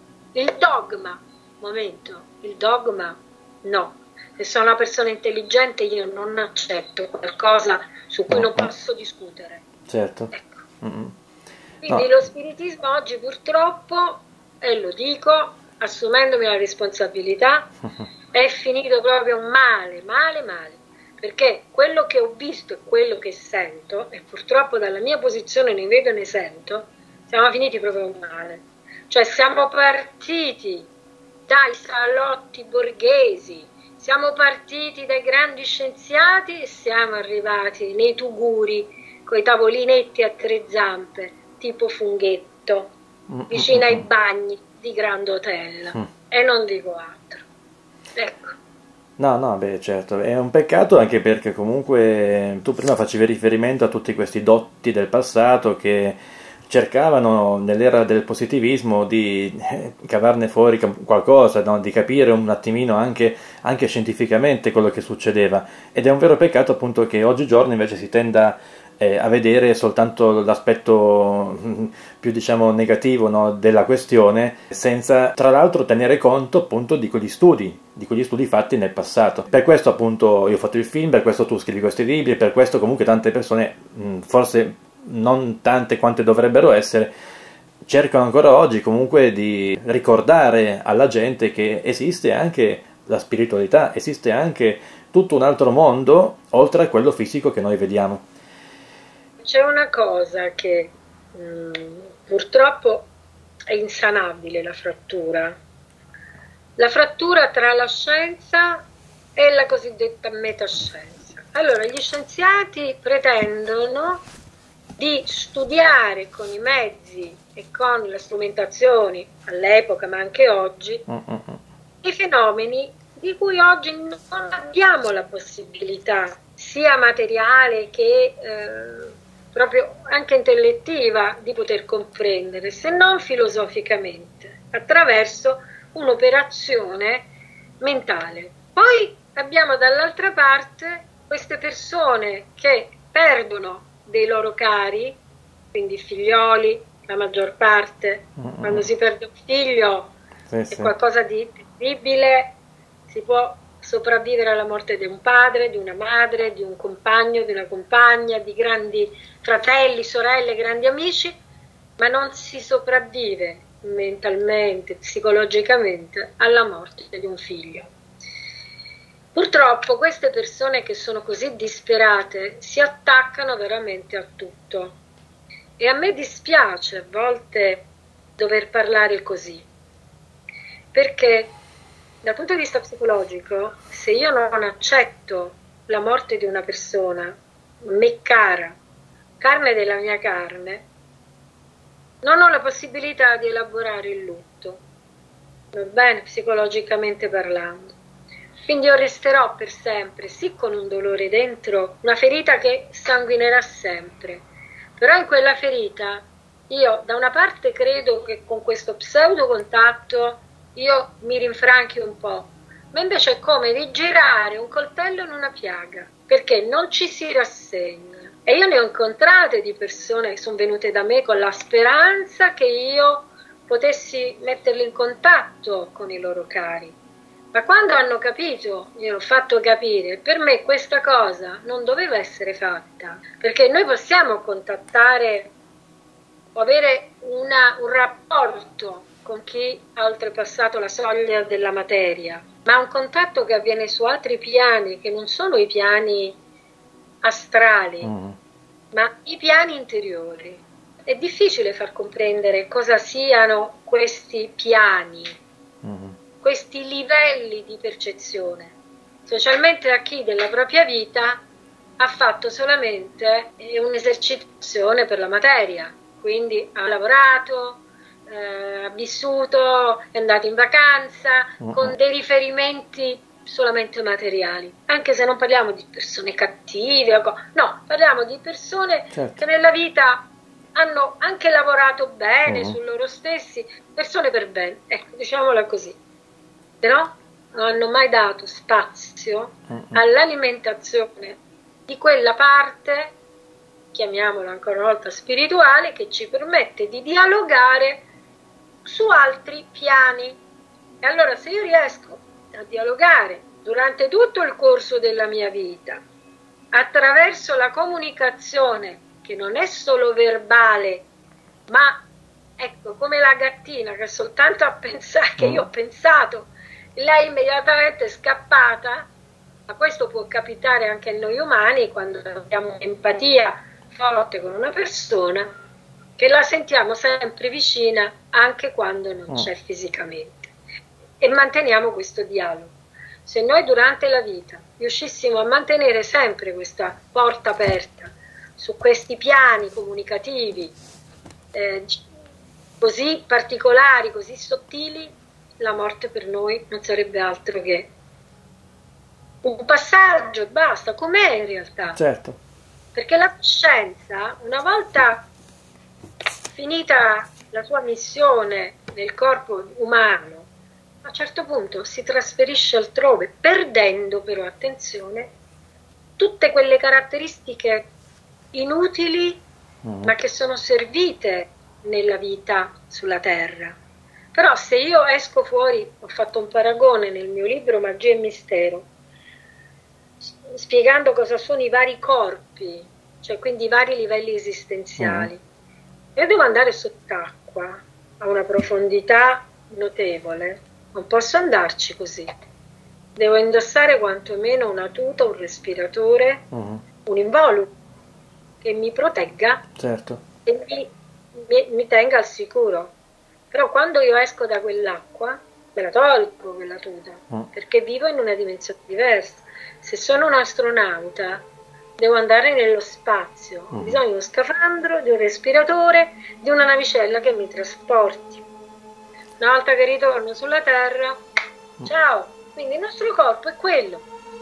il dogma. Momento, il dogma no. Se sono una persona intelligente io non accetto qualcosa su cui non posso discutere. Certo. Ecco. Mm-hmm. Quindi no. Lo spiritismo oggi purtroppo, e lo dico assumendomi la responsabilità, è finito proprio male, male, male, perché quello che ho visto e quello che sento, e purtroppo dalla mia posizione ne vedo e ne sento, siamo finiti proprio male. Cioè siamo partiti dai salotti borghesi, siamo partiti dai grandi scienziati e siamo arrivati nei tuguri, coi tavolinetti a tre zampe, tipo funghetto, vicino ai bagni di Grand Hotel, mm. e non dico altro. Ecco. No, no, beh, certo, è un peccato anche perché comunque tu prima facevi riferimento a tutti questi dotti del passato che cercavano nell'era del positivismo di cavarne fuori qualcosa, no? Di capire un attimino anche, anche scientificamente quello che succedeva, ed è un vero peccato appunto che oggigiorno invece si tenda Eh, a vedere soltanto l'aspetto più, diciamo, negativo, no, della questione, senza tra l'altro tenere conto appunto di quegli studi, di quegli studi fatti nel passato. Per questo appunto io ho fatto il film, per questo tu scrivi questi libri, per questo comunque tante persone, mh, forse non tante quante dovrebbero essere, cercano ancora oggi comunque di ricordare alla gente che esiste anche la spiritualità, esiste anche tutto un altro mondo oltre a quello fisico che noi vediamo. C'è una cosa che mh, purtroppo è insanabile, la frattura. La frattura tra la scienza e la cosiddetta metascienza. Allora, gli scienziati pretendono di studiare con i mezzi e con le strumentazioni all'epoca, ma anche oggi, mm-hmm. i fenomeni di cui oggi non abbiamo la possibilità, sia materiale che eh, proprio anche intellettiva, di poter comprendere, se non filosoficamente, attraverso un'operazione mentale. Poi abbiamo dall'altra parte queste persone che perdono dei loro cari, quindi figlioli, la maggior parte. Mm-hmm. Quando si perde un figlio sì, è sì. qualcosa di terribile, si può sopravvivere alla morte di un padre, di una madre, di un compagno, di una compagna, di grandi fratelli, sorelle, grandi amici, ma non si sopravvive mentalmente, psicologicamente alla morte di un figlio. Purtroppo queste persone che sono così disperate si attaccano veramente a tutto e a me dispiace a volte dover parlare così, perché dal punto di vista psicologico, se io non accetto la morte di una persona, me cara, carne della mia carne, non ho la possibilità di elaborare il lutto, va bene, psicologicamente parlando. Quindi io resterò per sempre, sì, con un dolore dentro, una ferita che sanguinerà sempre, però in quella ferita io da una parte credo che con questo pseudo contatto io mi rinfranchi un po', ma invece è come rigirare un coltello in una piaga, perché non ci si rassegna. E io ne ho incontrate di persone che sono venute da me con la speranza che io potessi metterli in contatto con i loro cari. Ma quando hanno capito, io l'ho fatto capire, per me questa cosa non doveva essere fatta, perché noi possiamo contattare o avere una, un rapporto con chi ha oltrepassato la soglia della materia, ma un contatto che avviene su altri piani, che non sono i piani astrali, mm. ma i piani interiori. È difficile far comprendere cosa siano questi piani, mm. questi livelli di percezione, specialmente a chi della propria vita ha fatto solamente un'esercitazione per la materia, quindi ha lavorato, eh, ha vissuto, è andato in vacanza, uh-huh. con dei riferimenti solamente materiali, anche se non parliamo di persone cattive, no, parliamo di persone certo. che nella vita hanno anche lavorato bene uh-huh. su loro stessi, persone per bene, ecco, diciamola così, però non hanno mai dato spazio uh-huh. all'alimentazione di quella parte, chiamiamola ancora una volta spirituale, che ci permette di dialogare su altri piani. E allora se io riesco a dialogare durante tutto il corso della mia vita attraverso la comunicazione che non è solo verbale, ma ecco, come la gattina che soltanto a pensare che io ho pensato, lei immediatamente è scappata, ma questo può capitare anche a noi umani quando abbiamo empatia forte con una persona, che la sentiamo sempre vicina anche quando non c'è fisicamente, e manteniamo questo dialogo. Se noi durante la vita riuscissimo a mantenere sempre questa porta aperta su questi piani comunicativi eh, così particolari, così sottili, la morte per noi non sarebbe altro che un passaggio e basta, com'è in realtà. Certo. Perché la coscienza, una volta finita la sua missione nel corpo umano, a un certo punto si trasferisce altrove, perdendo però, attenzione, tutte quelle caratteristiche inutili, mm. ma che sono servite nella vita sulla Terra. Però se io esco fuori, ho fatto un paragone nel mio libro Magia e Mistero, spiegando cosa sono i vari corpi, cioè quindi i vari livelli esistenziali. Mm. Io devo andare sott'acqua a una profondità notevole, non posso andarci così. Devo indossare quantomeno una tuta, un respiratore, mm. un involucro che mi protegga, certo. e mi, mi, mi tenga al sicuro. Però quando io esco da quell'acqua, me la tolgo quella tuta, mm. perché vivo in una dimensione diversa. Se sono un astronauta, devo andare nello spazio, ho mm. bisogno di uno scafandro, di un respiratore, di una navicella che mi trasporti. Una volta che ritorno sulla Terra, mm. ciao, quindi il nostro corpo è quello.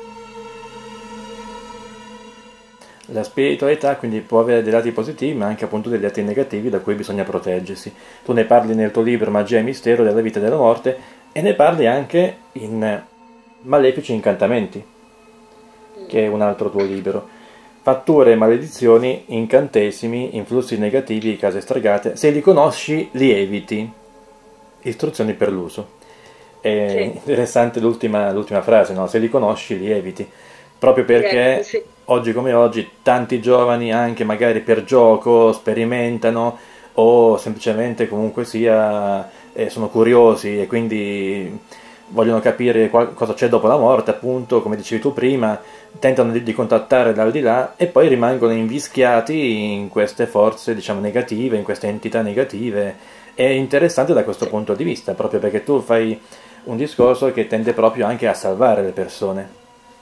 La spiritualità quindi può avere dei lati positivi, ma anche appunto dei lati negativi da cui bisogna proteggersi. Tu ne parli nel tuo libro Magia e Mistero della vita e della morte, e ne parli anche in Malefici Incantamenti, che è un altro tuo libro. Fatture, maledizioni, incantesimi, influssi negativi, case stregate. Se li conosci, li eviti. Istruzioni per l'uso. È sì. interessante l'ultima, l'ultima frase, no? Se li conosci, li eviti. Proprio perché sì. oggi come oggi tanti giovani, anche magari per gioco, sperimentano o semplicemente comunque sia eh, sono curiosi e quindi vogliono capire qual- cosa c'è dopo la morte, appunto, come dicevi tu prima, tentano di, di contattare l'aldilà e poi rimangono invischiati in queste forze, diciamo, negative, in queste entità negative. È interessante da questo punto di vista, proprio perché tu fai un discorso che tende proprio anche a salvare le persone.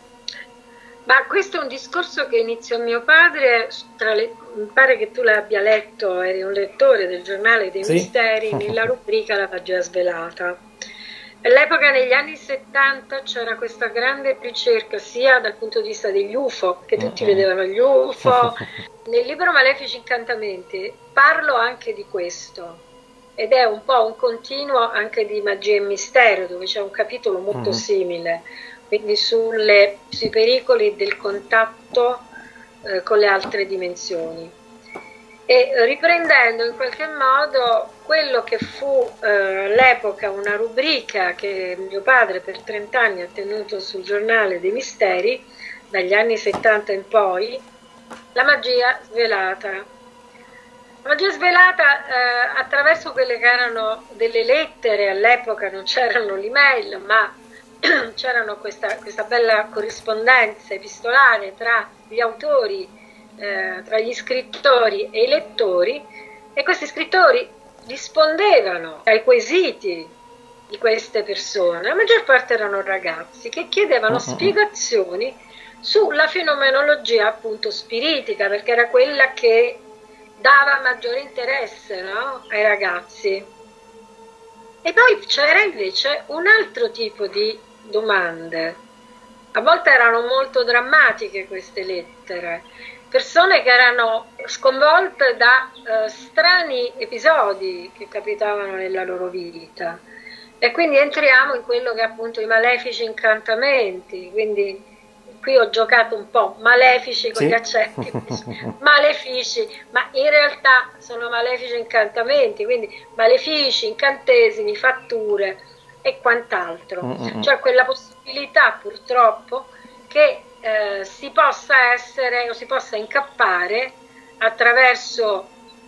Ma questo è un discorso che iniziò mio padre, tra le, mi pare che tu l'abbia letto, eri un lettore del giornale dei Sì? misteri, nella rubrica La magia svelata. All'epoca, negli anni settanta, c'era questa grande ricerca sia dal punto di vista degli U F O, che tutti vedevano gli U F O. Nel libro Malefici Incantamenti parlo anche di questo, ed è un po' un continuo anche di magia e mistero, dove c'è un capitolo molto Mm. simile, quindi sulle, sui pericoli del contatto eh, con le altre dimensioni. E riprendendo in qualche modo quello che fu eh, all'epoca una rubrica che mio padre per trenta anni ha tenuto sul giornale dei misteri, dagli anni settanta in poi, la magia svelata. La magia svelata eh, attraverso quelle che erano delle lettere, all'epoca non c'erano l'email, ma c'erano questa, questa bella corrispondenza epistolare tra gli autori, eh, tra gli scrittori e i lettori, e questi scrittori rispondevano ai quesiti di queste persone. La maggior parte erano ragazzi che chiedevano spiegazioni sulla fenomenologia appunto spiritica, perché era quella che dava maggiore interesse, no? Ai ragazzi. E poi c'era invece un altro tipo di domande. A volte erano molto drammatiche queste lettere, persone che erano sconvolte da eh, strani episodi che capitavano nella loro vita. E quindi entriamo in quello che è appunto i malefici incantamenti, quindi qui ho giocato un po' malefici con Sì. gli accenti, malefici, ma in realtà sono malefici incantamenti, quindi malefici, incantesimi, fatture e quant'altro. Mm-mm. Cioè quella possibilità purtroppo che eh, si possa essere o si possa incappare attraverso,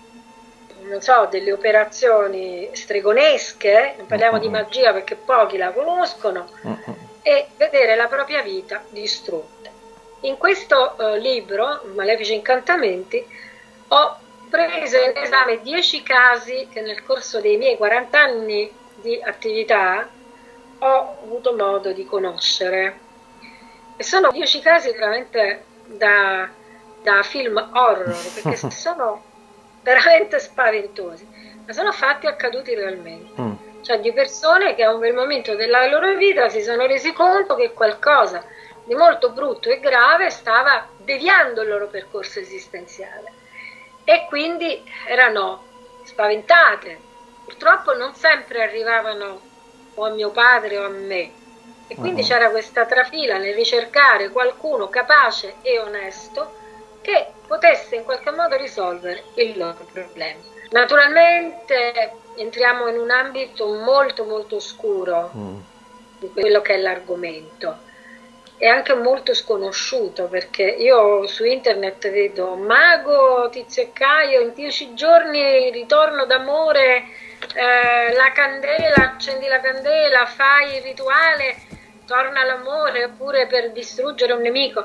non so, delle operazioni stregonesche, non parliamo di magia perché pochi la conoscono, e vedere la propria vita distrutta. In questo eh, libro, Malefici Incantamenti, ho preso in esame dieci casi che nel corso dei miei quaranta anni di attività ho avuto modo di conoscere. E sono dieci casi veramente da, da film horror, perché sono veramente spaventosi, ma sono fatti accaduti realmente. Mm. Cioè di persone che a un bel momento della loro vita si sono resi conto che qualcosa di molto brutto e grave stava deviando il loro percorso esistenziale e quindi erano spaventate. Purtroppo non sempre arrivavano o a mio padre o a me, e quindi uh-huh. c'era questa trafila nel ricercare qualcuno capace e onesto che potesse in qualche modo risolvere il loro problema. Naturalmente entriamo in un ambito molto molto oscuro mm. di quello che è l'argomento, e anche molto sconosciuto, perché io su internet vedo mago Tizio e Caio, in dieci giorni ritorno d'amore, eh, la candela, accendi la candela, fai il rituale, torna l'amore, oppure per distruggere un nemico.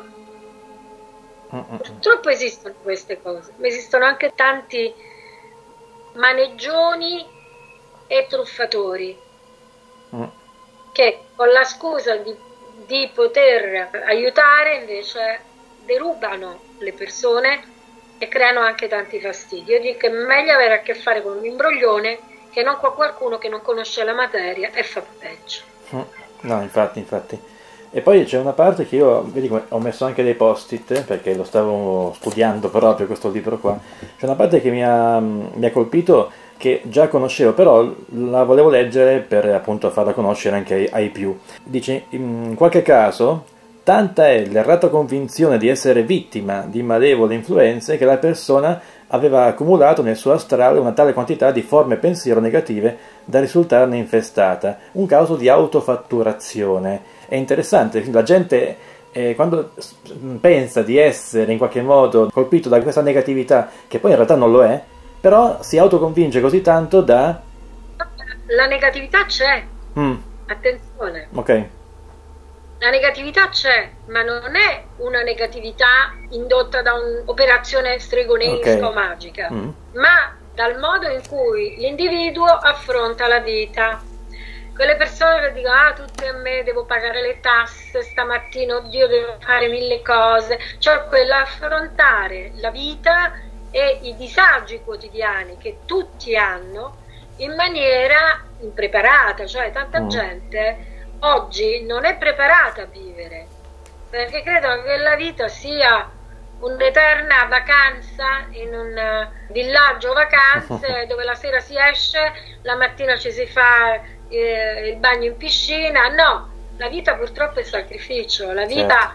Purtroppo esistono queste cose, ma esistono anche tanti maneggioni e truffatori mm. che con la scusa di, di poter aiutare invece derubano le persone e creano anche tanti fastidi. Io dico che è meglio avere a che fare con un imbroglione che non con qualcuno che non conosce la materia e fa peggio. Mm. No, infatti, infatti. E poi c'è una parte che io, vedi come ho messo anche dei post-it, perché lo stavo studiando proprio questo libro qua, c'è una parte che mi ha, mi ha colpito, che già conoscevo, però la volevo leggere per appunto farla conoscere anche ai, ai più. Dice, in qualche caso, tanta è l'errata convinzione di essere vittima di malevole influenze che la persona aveva accumulato nel suo astrale una tale quantità di forme pensiero negative da risultarne infestata, un caso di autofatturazione. È interessante, la gente eh, quando pensa di essere in qualche modo colpito da questa negatività, che poi in realtà non lo è, però si autoconvince così tanto da... La negatività c'è, Mm, attenzione. ok. La negatività c'è, ma non è una negatività indotta da un'operazione stregonesca Ok. o magica, Mm. ma dal modo in cui l'individuo affronta la vita. Quelle persone che dicono, ah, tutte a me, devo pagare le tasse, stamattina, oddio, devo fare mille cose, cioè quell'affrontare la vita e i disagi quotidiani che tutti hanno in maniera impreparata, cioè tanta Mm. gente oggi non è preparata a vivere, perché credono che la vita sia un'eterna vacanza in un eh, villaggio vacanze dove la sera si esce, la mattina ci si fa eh, il bagno in piscina. No, la vita purtroppo è sacrificio, la vita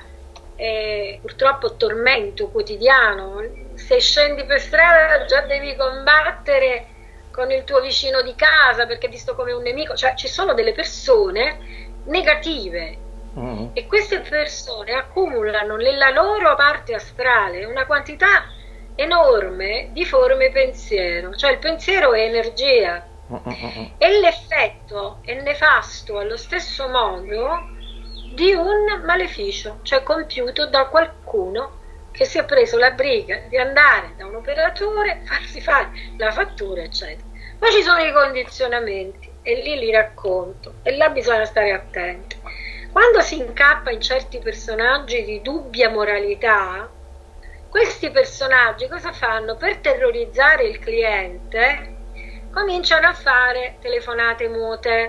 è purtroppo tormento quotidiano. Se scendi per strada già devi combattere con il tuo vicino di casa perché è visto come un nemico, cioè ci sono delle persone negative Mm. e queste persone accumulano nella loro parte astrale una quantità enorme di forme pensiero, cioè il pensiero è energia Mm, mm, mm. e l'effetto è nefasto allo stesso modo di un maleficio, cioè compiuto da qualcuno che si è preso la briga di andare da un operatore, farsi fare la fattura, eccetera. Poi ci sono i condizionamenti e lì li racconto e là bisogna stare attenti. Quando si incappa in certi personaggi di dubbia moralità, questi personaggi cosa fanno? Per terrorizzare il cliente cominciano a fare telefonate mute,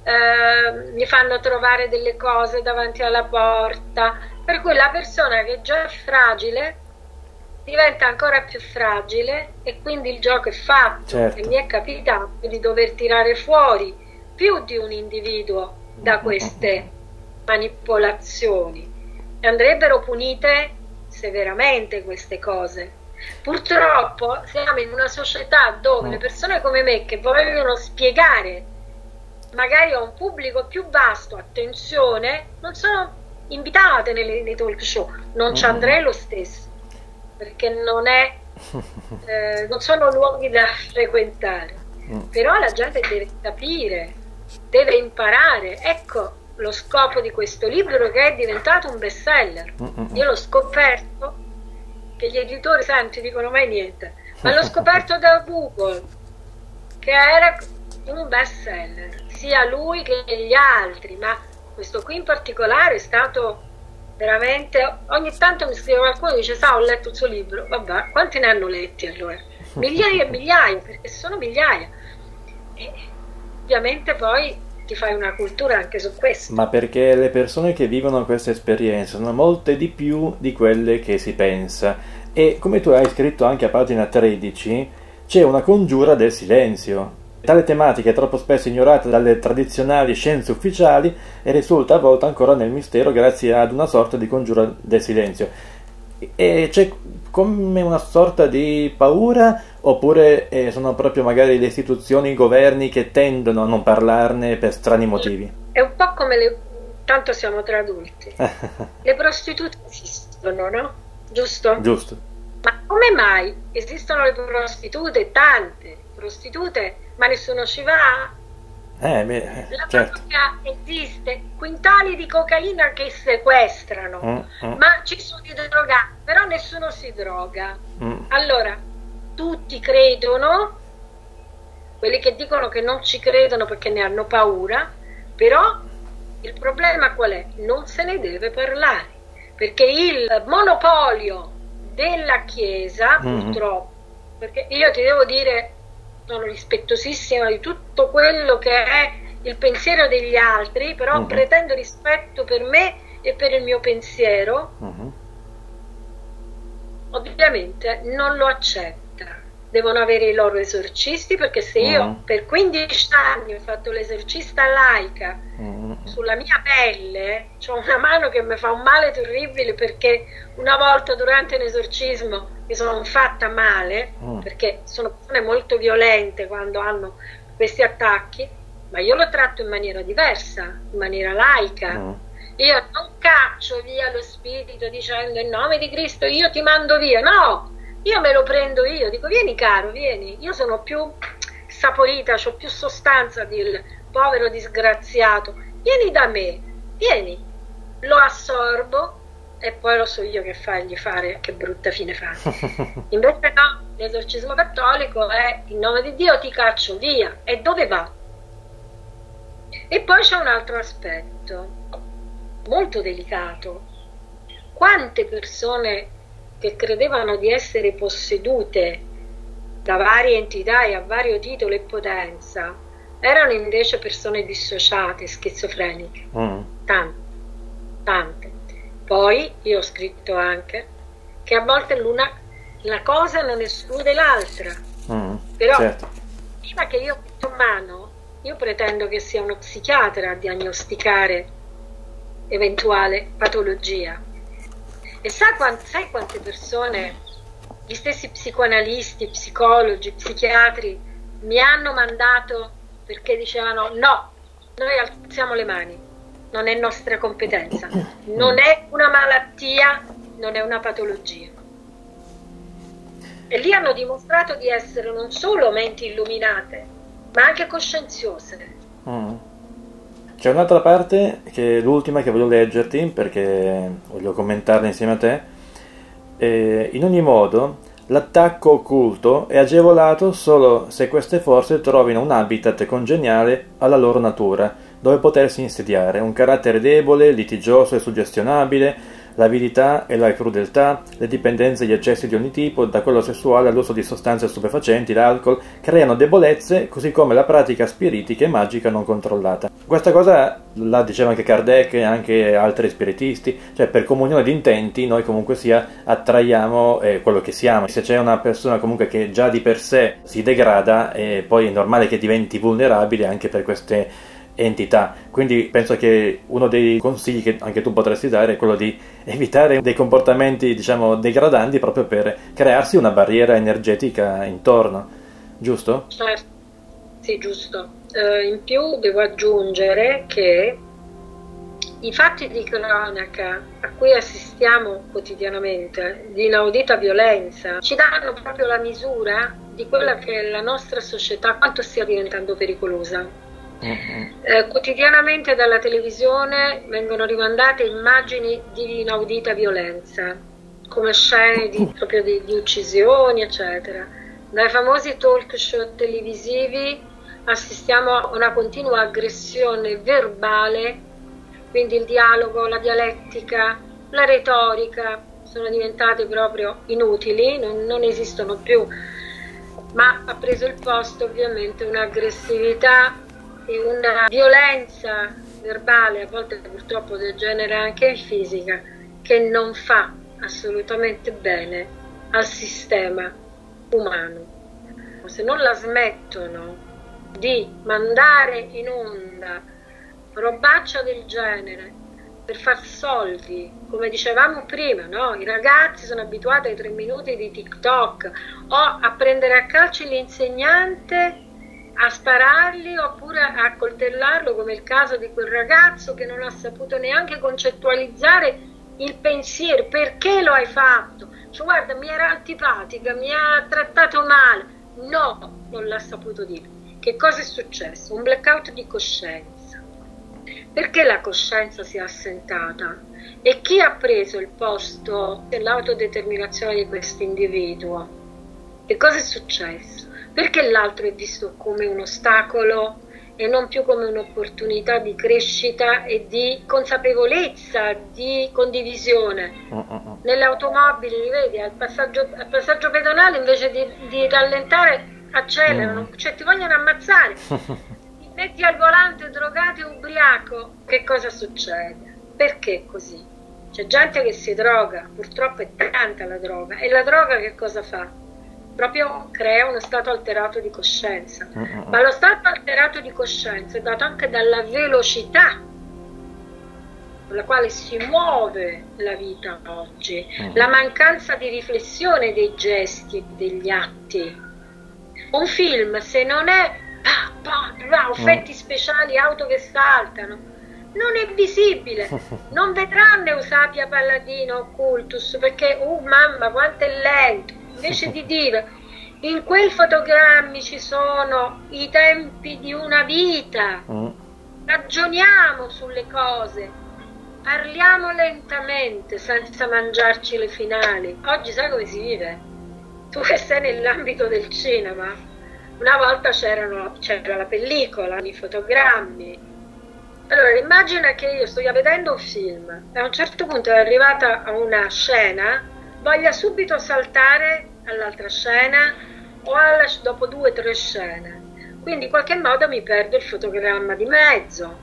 eh, gli fanno trovare delle cose davanti alla porta, per cui la persona che già è fragile diventa ancora più fragile e quindi il gioco è fatto. Certo. E mi è capitato di dover tirare fuori più di un individuo da queste manipolazioni e andrebbero punite severamente queste cose. Purtroppo siamo in una società dove le persone come me che vogliono spiegare magari a un pubblico più vasto, attenzione, non sono invitate nelle, nei talk show, non ci andrei lo stesso perché non è eh, non sono luoghi da frequentare, però la gente deve capire, deve imparare. Ecco lo scopo di questo libro che è diventato un bestseller. Io l'ho scoperto che gli editori senti dicono mai niente, ma l'ho scoperto da Google che era un bestseller, sia lui che gli altri, ma questo qui in particolare è stato veramente. Ogni tanto mi scrive qualcuno e dice sa ho letto il suo libro, vabbè, quanti ne hanno letti allora? Migliaia e migliaia, perché sono migliaia e ovviamente poi ti fai una cultura anche su questo. Ma perché le persone che vivono queste esperienze sono molte di più di quelle che si pensa, e come tu hai scritto anche a pagina tredici c'è una congiura del silenzio. Tale tematica è troppo spesso ignorata dalle tradizionali scienze ufficiali e risulta a volte ancora nel mistero grazie ad una sorta di congiura del silenzio. E c'è come una sorta di paura, oppure eh, sono proprio magari le istituzioni, i governi che tendono a non parlarne per strani motivi? È un po' come le... tanto siamo tra adulti. Le prostitute esistono, no? Giusto? Giusto. Ma come mai esistono le prostitute, tante prostitute, ma nessuno ci va? Eh, beh, La certo. mafia esiste, quintali di cocaina che sequestrano, Mm, mm. ma ci sono i drogati, però nessuno si droga. Mm. Allora, tutti credono, quelli che dicono che non ci credono perché ne hanno paura, però il problema qual è? Non se ne deve parlare, perché il monopolio della Chiesa, Mm. purtroppo, perché io ti devo dire, sono rispettosissima di tutto quello che è il pensiero degli altri, però Mhm. pretendo rispetto per me e per il mio pensiero, Mhm. ovviamente non lo accetta. Devono avere i loro esorcisti, perché se io Mm. per quindici anni ho fatto l'esorcista laica Mm. sulla mia pelle, ho una mano che mi fa un male terribile perché una volta durante un esorcismo mi sono fatta male, Mm. perché sono persone molto violente quando hanno questi attacchi, ma io lo tratto in maniera diversa, in maniera laica. Mm. Io non caccio via lo spirito dicendo in nome di Cristo io ti mando via, no, io me lo prendo io, dico vieni caro, vieni, io sono più saporita, ho più sostanza del povero disgraziato, vieni da me, vieni, lo assorbo e poi lo so io che fargli fare, che brutta fine fa. Invece no, l'esorcismo cattolico è in nome di Dio ti caccio via, e dove va? E poi c'è un altro aspetto molto delicato. Quante persone che credevano di essere possedute da varie entità e a vario titolo e potenza erano invece persone dissociate, schizofreniche. Mm. Tante, tante. Poi io ho scritto anche che a volte l'una, la cosa non esclude l'altra. Mm, però certo. Prima che io metto in mano, io pretendo che sia uno psichiatra a diagnosticare eventuale patologia. E sai, quant- sai quante persone, gli stessi psicoanalisti, psicologi, psichiatri mi hanno mandato perché dicevano no, noi alziamo le mani, non è nostra competenza, non è una malattia, non è una patologia. E lì hanno dimostrato di essere non solo menti illuminate, ma anche coscienziose. Mm. C'è un'altra parte, che è l'ultima che voglio leggerti, perché voglio commentarla insieme a te. E in ogni modo, l'attacco occulto è agevolato solo se queste forze trovino un habitat congeniale alla loro natura, dove potersi insediare, un carattere debole, litigioso e suggestionabile, l'avidità e la crudeltà, le dipendenze e gli eccessi di ogni tipo, da quello sessuale all'uso di sostanze stupefacenti, l'alcol, creano debolezze, così come la pratica spiritica e magica non controllata. Questa cosa la diceva anche Kardec e anche altri spiritisti, cioè per comunione di intenti noi comunque sia attraiamo eh, quello che siamo. Se c'è una persona comunque che già di per sé si degrada, eh, poi è normale che diventi vulnerabile anche per queste entità. Quindi penso che uno dei consigli che anche tu potresti dare è quello di evitare dei comportamenti, diciamo, degradanti, proprio per crearsi una barriera energetica intorno, giusto? Certo, sì, giusto. Uh, in più devo aggiungere che i fatti di cronaca a cui assistiamo quotidianamente, di inaudita violenza, ci danno proprio la misura di quella che è la nostra società, quanto stia diventando pericolosa. Eh, quotidianamente dalla televisione vengono rimandate immagini di inaudita violenza, come scene di, proprio di, di uccisioni, eccetera. Dai famosi talk show televisivi assistiamo a una continua aggressione verbale, quindi il dialogo, la dialettica, la retorica sono diventate proprio inutili, non, non esistono più, ma ha preso il posto ovviamente un'aggressività e una violenza verbale, a volte purtroppo degenera anche in fisica, che non fa assolutamente bene al sistema umano. Se non la smettono di mandare in onda robaccia del genere per far soldi, come dicevamo prima, no? I ragazzi sono abituati ai tre minuti di TikTok, o a prendere a calci l'insegnante, a spararli, oppure a coltellarlo, come il caso di quel ragazzo che non ha saputo neanche concettualizzare il pensiero. Perché lo hai fatto? Cioè, guarda, mi era antipatica, mi ha trattato male. No, non l'ha saputo dire. Che cosa è successo? Un blackout di coscienza. Perché la coscienza si è assentata? E chi ha preso il posto dell'autodeterminazione di questo individuo? Che cosa è successo? Perché l'altro è visto come un ostacolo e non più come un'opportunità di crescita e di consapevolezza, di condivisione? Nelle automobili, li vedi, al passaggio, al passaggio pedonale invece di, di rallentare accelerano, mm. cioè ti vogliono ammazzare. Ti metti al volante drogato e ubriaco, che cosa succede? Perché così? C'è gente che si droga, purtroppo è tanta la droga, e la droga che cosa fa? Proprio crea uno stato alterato di coscienza. Uh-uh. Ma lo stato alterato di coscienza è dato anche dalla velocità con la quale si muove la vita oggi, uh-huh. la mancanza di riflessione dei gesti e degli atti. Un film, se non è ah, bah, bah, effetti uh-huh. speciali, auto che saltano, non è visibile. Non vedranno Eusapia Palladino Occultus perché, uh mamma, quanto è lento. invece di dire in quel fotogrammi ci sono i tempi di una vita, mm. ragioniamo sulle cose, parliamo lentamente senza mangiarci le finali. Oggi sai come si vive? Tu che sei nell'ambito del cinema, una volta c'erano, c'era la pellicola, i fotogrammi. Allora immagina che io sto vedendo un film e a un certo punto è arrivata a una scena, voglia subito saltare all'altra scena o alla, dopo due o tre scene, quindi in qualche modo mi perdo il fotogramma di mezzo.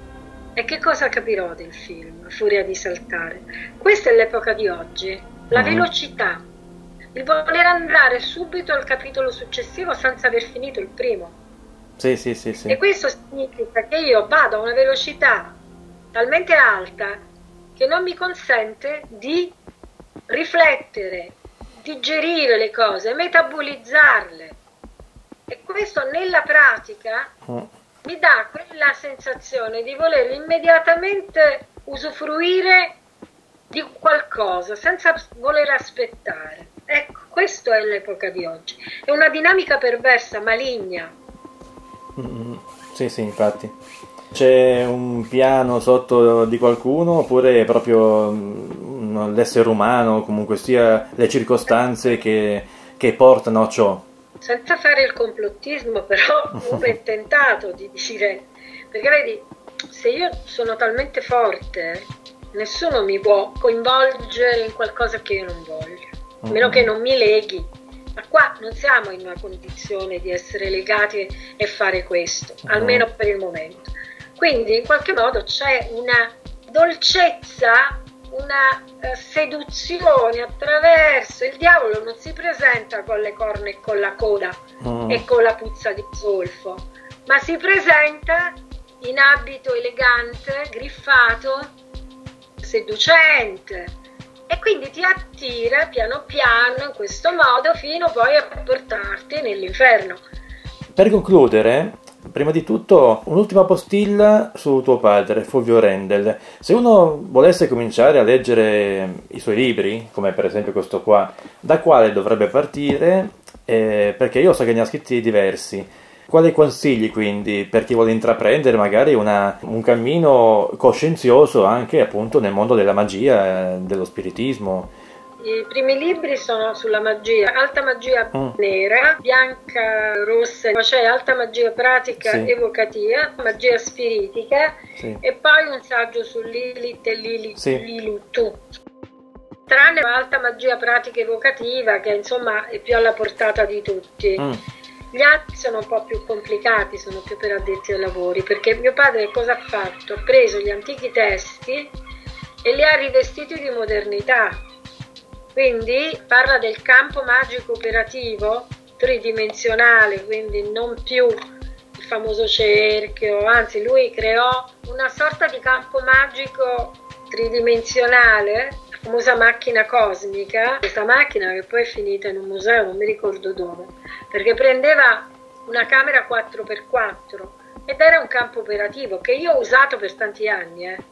E che cosa capirò del film a furia di saltare? Questa è l'epoca di oggi, la velocità, il voler andare subito al capitolo successivo senza aver finito il primo. Sì, sì, sì, sì. E questo significa che io vado a una velocità talmente alta che non mi consente di riflettere, digerire le cose, metabolizzarle. E questo nella pratica mm. mi dà quella sensazione di voler immediatamente usufruire di qualcosa senza voler aspettare. Ecco, questa è l'epoca di oggi. È una dinamica perversa, maligna. Mm, sì, sì, infatti. C'è un piano sotto di qualcuno oppure è proprio mm, l'essere umano, comunque sia le circostanze che, che portano a ciò? Senza fare il complottismo, però come è tentato di dire, perché vedi, se io sono talmente forte, nessuno mi può coinvolgere in qualcosa che io non voglio, a meno che non mi leghi. Ma qua non siamo in una condizione di essere legati e fare questo, almeno per il momento. Quindi in qualche modo c'è una dolcezza, una uh, seduzione attraverso il diavolo. Non si presenta con le corna e con la coda mm. e con la puzza di zolfo, ma si presenta in abito elegante, griffato, seducente, e quindi ti attira piano piano in questo modo fino poi a portarti nell'inferno. Per concludere, prima di tutto un'ultima postilla su tuo padre, Fulvio Rendel. Se uno volesse cominciare a leggere i suoi libri, come per esempio questo qua, da quale dovrebbe partire? Eh, perché io so che ne ha scritti diversi. Quali consigli quindi per chi vuole intraprendere magari una, un cammino coscienzioso anche appunto nel mondo della magia, dello spiritismo? I primi libri sono sulla magia, alta magia mm. nera, bianca, rossa, c'è alta magia pratica sì. evocativa, magia spiritica sì. e poi un saggio su Lilith e Lilith, sì. Lilith. Tranne alta magia pratica evocativa che insomma è più alla portata di tutti. Mm. Gli altri sono un po' più complicati, sono più per addetti ai lavori, perché mio padre cosa ha fatto? Ha preso gli antichi testi e li ha rivestiti di modernità. Quindi parla del campo magico operativo tridimensionale, quindi non più il famoso cerchio, anzi lui creò una sorta di campo magico tridimensionale, la famosa macchina cosmica, questa macchina che poi è finita in un museo, non mi ricordo dove, perché prendeva una camera quattro per quattro ed era un campo operativo che io ho usato per tanti anni, eh.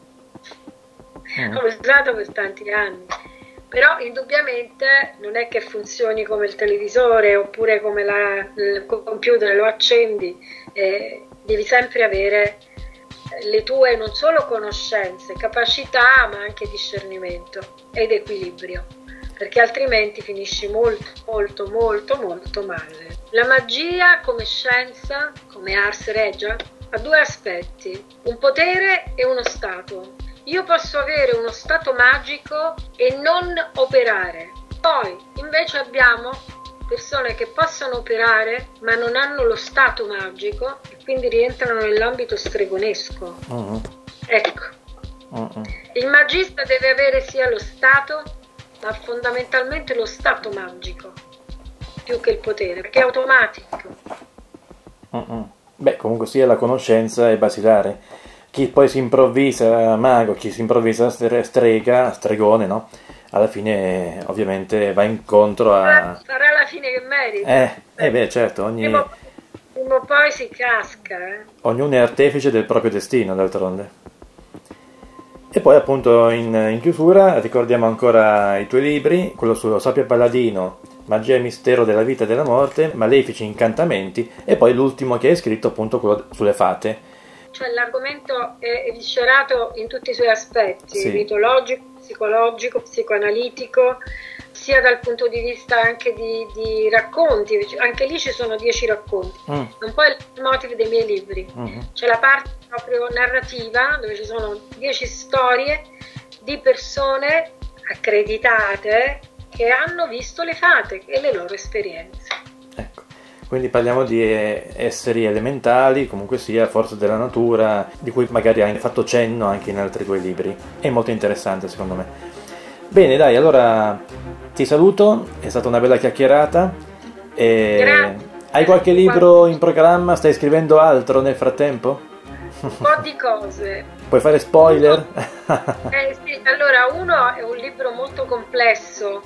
Mm. Ho usato per tanti anni. Però indubbiamente non è che funzioni come il televisore oppure come la, il computer, lo accendi, eh, devi sempre avere le tue non solo conoscenze, capacità, ma anche discernimento ed equilibrio, perché altrimenti finisci molto, molto, molto, molto male. La magia come scienza, come ars regia, ha due aspetti, un potere e uno stato. Io posso avere uno stato magico e non operare. Poi invece abbiamo persone che possono operare ma non hanno lo stato magico e quindi rientrano nell'ambito stregonesco. Uh-huh. Ecco, uh-huh. Il magista deve avere sia lo stato ma fondamentalmente lo stato magico più che il potere, perché è automatico. Uh-huh. Beh, comunque sia la conoscenza è basilare. Chi poi si improvvisa mago, chi si improvvisa strega, stregone, no? Alla fine ovviamente va incontro a... Sarà la fine che merita. Eh, eh beh, certo, ogni... Prima o poi si casca, eh. Ognuno è artefice del proprio destino, d'altronde. E poi appunto in, in chiusura ricordiamo ancora i tuoi libri, quello sullo Sappio Paladino, Magia e mistero della vita e della morte, malefici incantamenti, e poi l'ultimo che hai scritto, appunto quello sulle fate. Cioè l'argomento è eviscerato in tutti i suoi aspetti, Sì. mitologico, psicologico, psicoanalitico, sia dal punto di vista anche di, di racconti. Anche lì ci sono dieci racconti, Mm. un po' è il motivo dei miei libri. Mm-hmm. C'è la parte proprio narrativa, dove ci sono dieci storie di persone accreditate che hanno visto le fate e le loro esperienze. Ecco, quindi parliamo di esseri elementali, comunque sia, forze della natura, di cui magari hai fatto cenno anche in altri tuoi libri. È molto interessante, secondo me. Bene, dai, allora ti saluto, è stata una bella chiacchierata. E Grazie. hai qualche libro in programma? Stai scrivendo altro nel frattempo? Un po' di cose. Puoi fare spoiler? Eh sì, allora uno è un libro molto complesso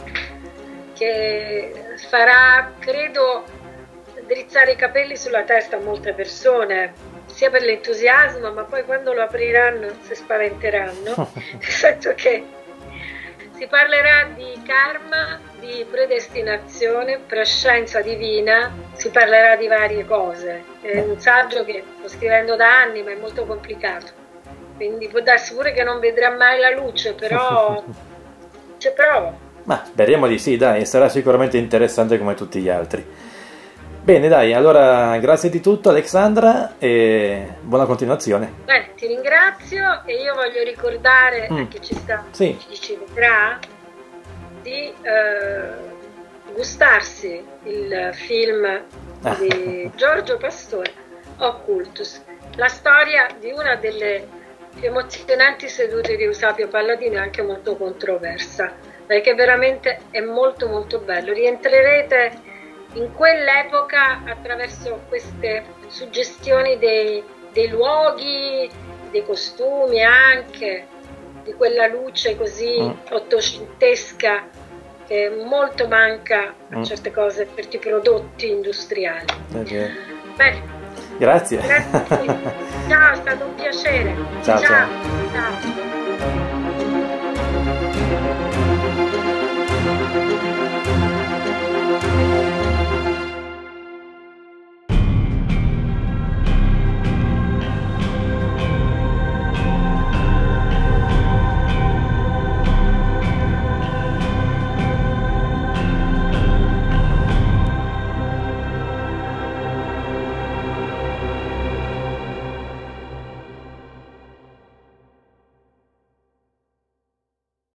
che farà, credo, drizzare i capelli sulla testa a molte persone, sia per l'entusiasmo, ma poi quando lo apriranno si spaventeranno, nel senso che si parlerà di karma, di predestinazione, prescienza divina, si parlerà di varie cose. È un saggio che sto scrivendo da anni, ma è molto complicato, quindi può darsi pure che non vedrà mai la luce, però ci provo. Ma speriamo di sì, dai, sarà sicuramente interessante come tutti gli altri. Bene, dai, allora grazie di tutto Alexandra e buona continuazione. Bene, ti ringrazio e io voglio ricordare Mm. a chi ci sta, Sì. chi ci vedrà, di eh, gustarsi il film di Giorgio Pastore, Occultus, la storia di una delle più emozionanti sedute di Eusapio Palladino, e anche molto controversa, perché veramente è molto molto bello. Rientrerete in quell'epoca attraverso queste suggestioni dei, dei luoghi, dei costumi anche, di quella luce così Mm. ottocentesca che molto manca a Mm. certe cose, certi prodotti industriali. Ok. Bene, Grazie. grazie. Ciao, è stato un piacere. Ciao, ciao. Ciao.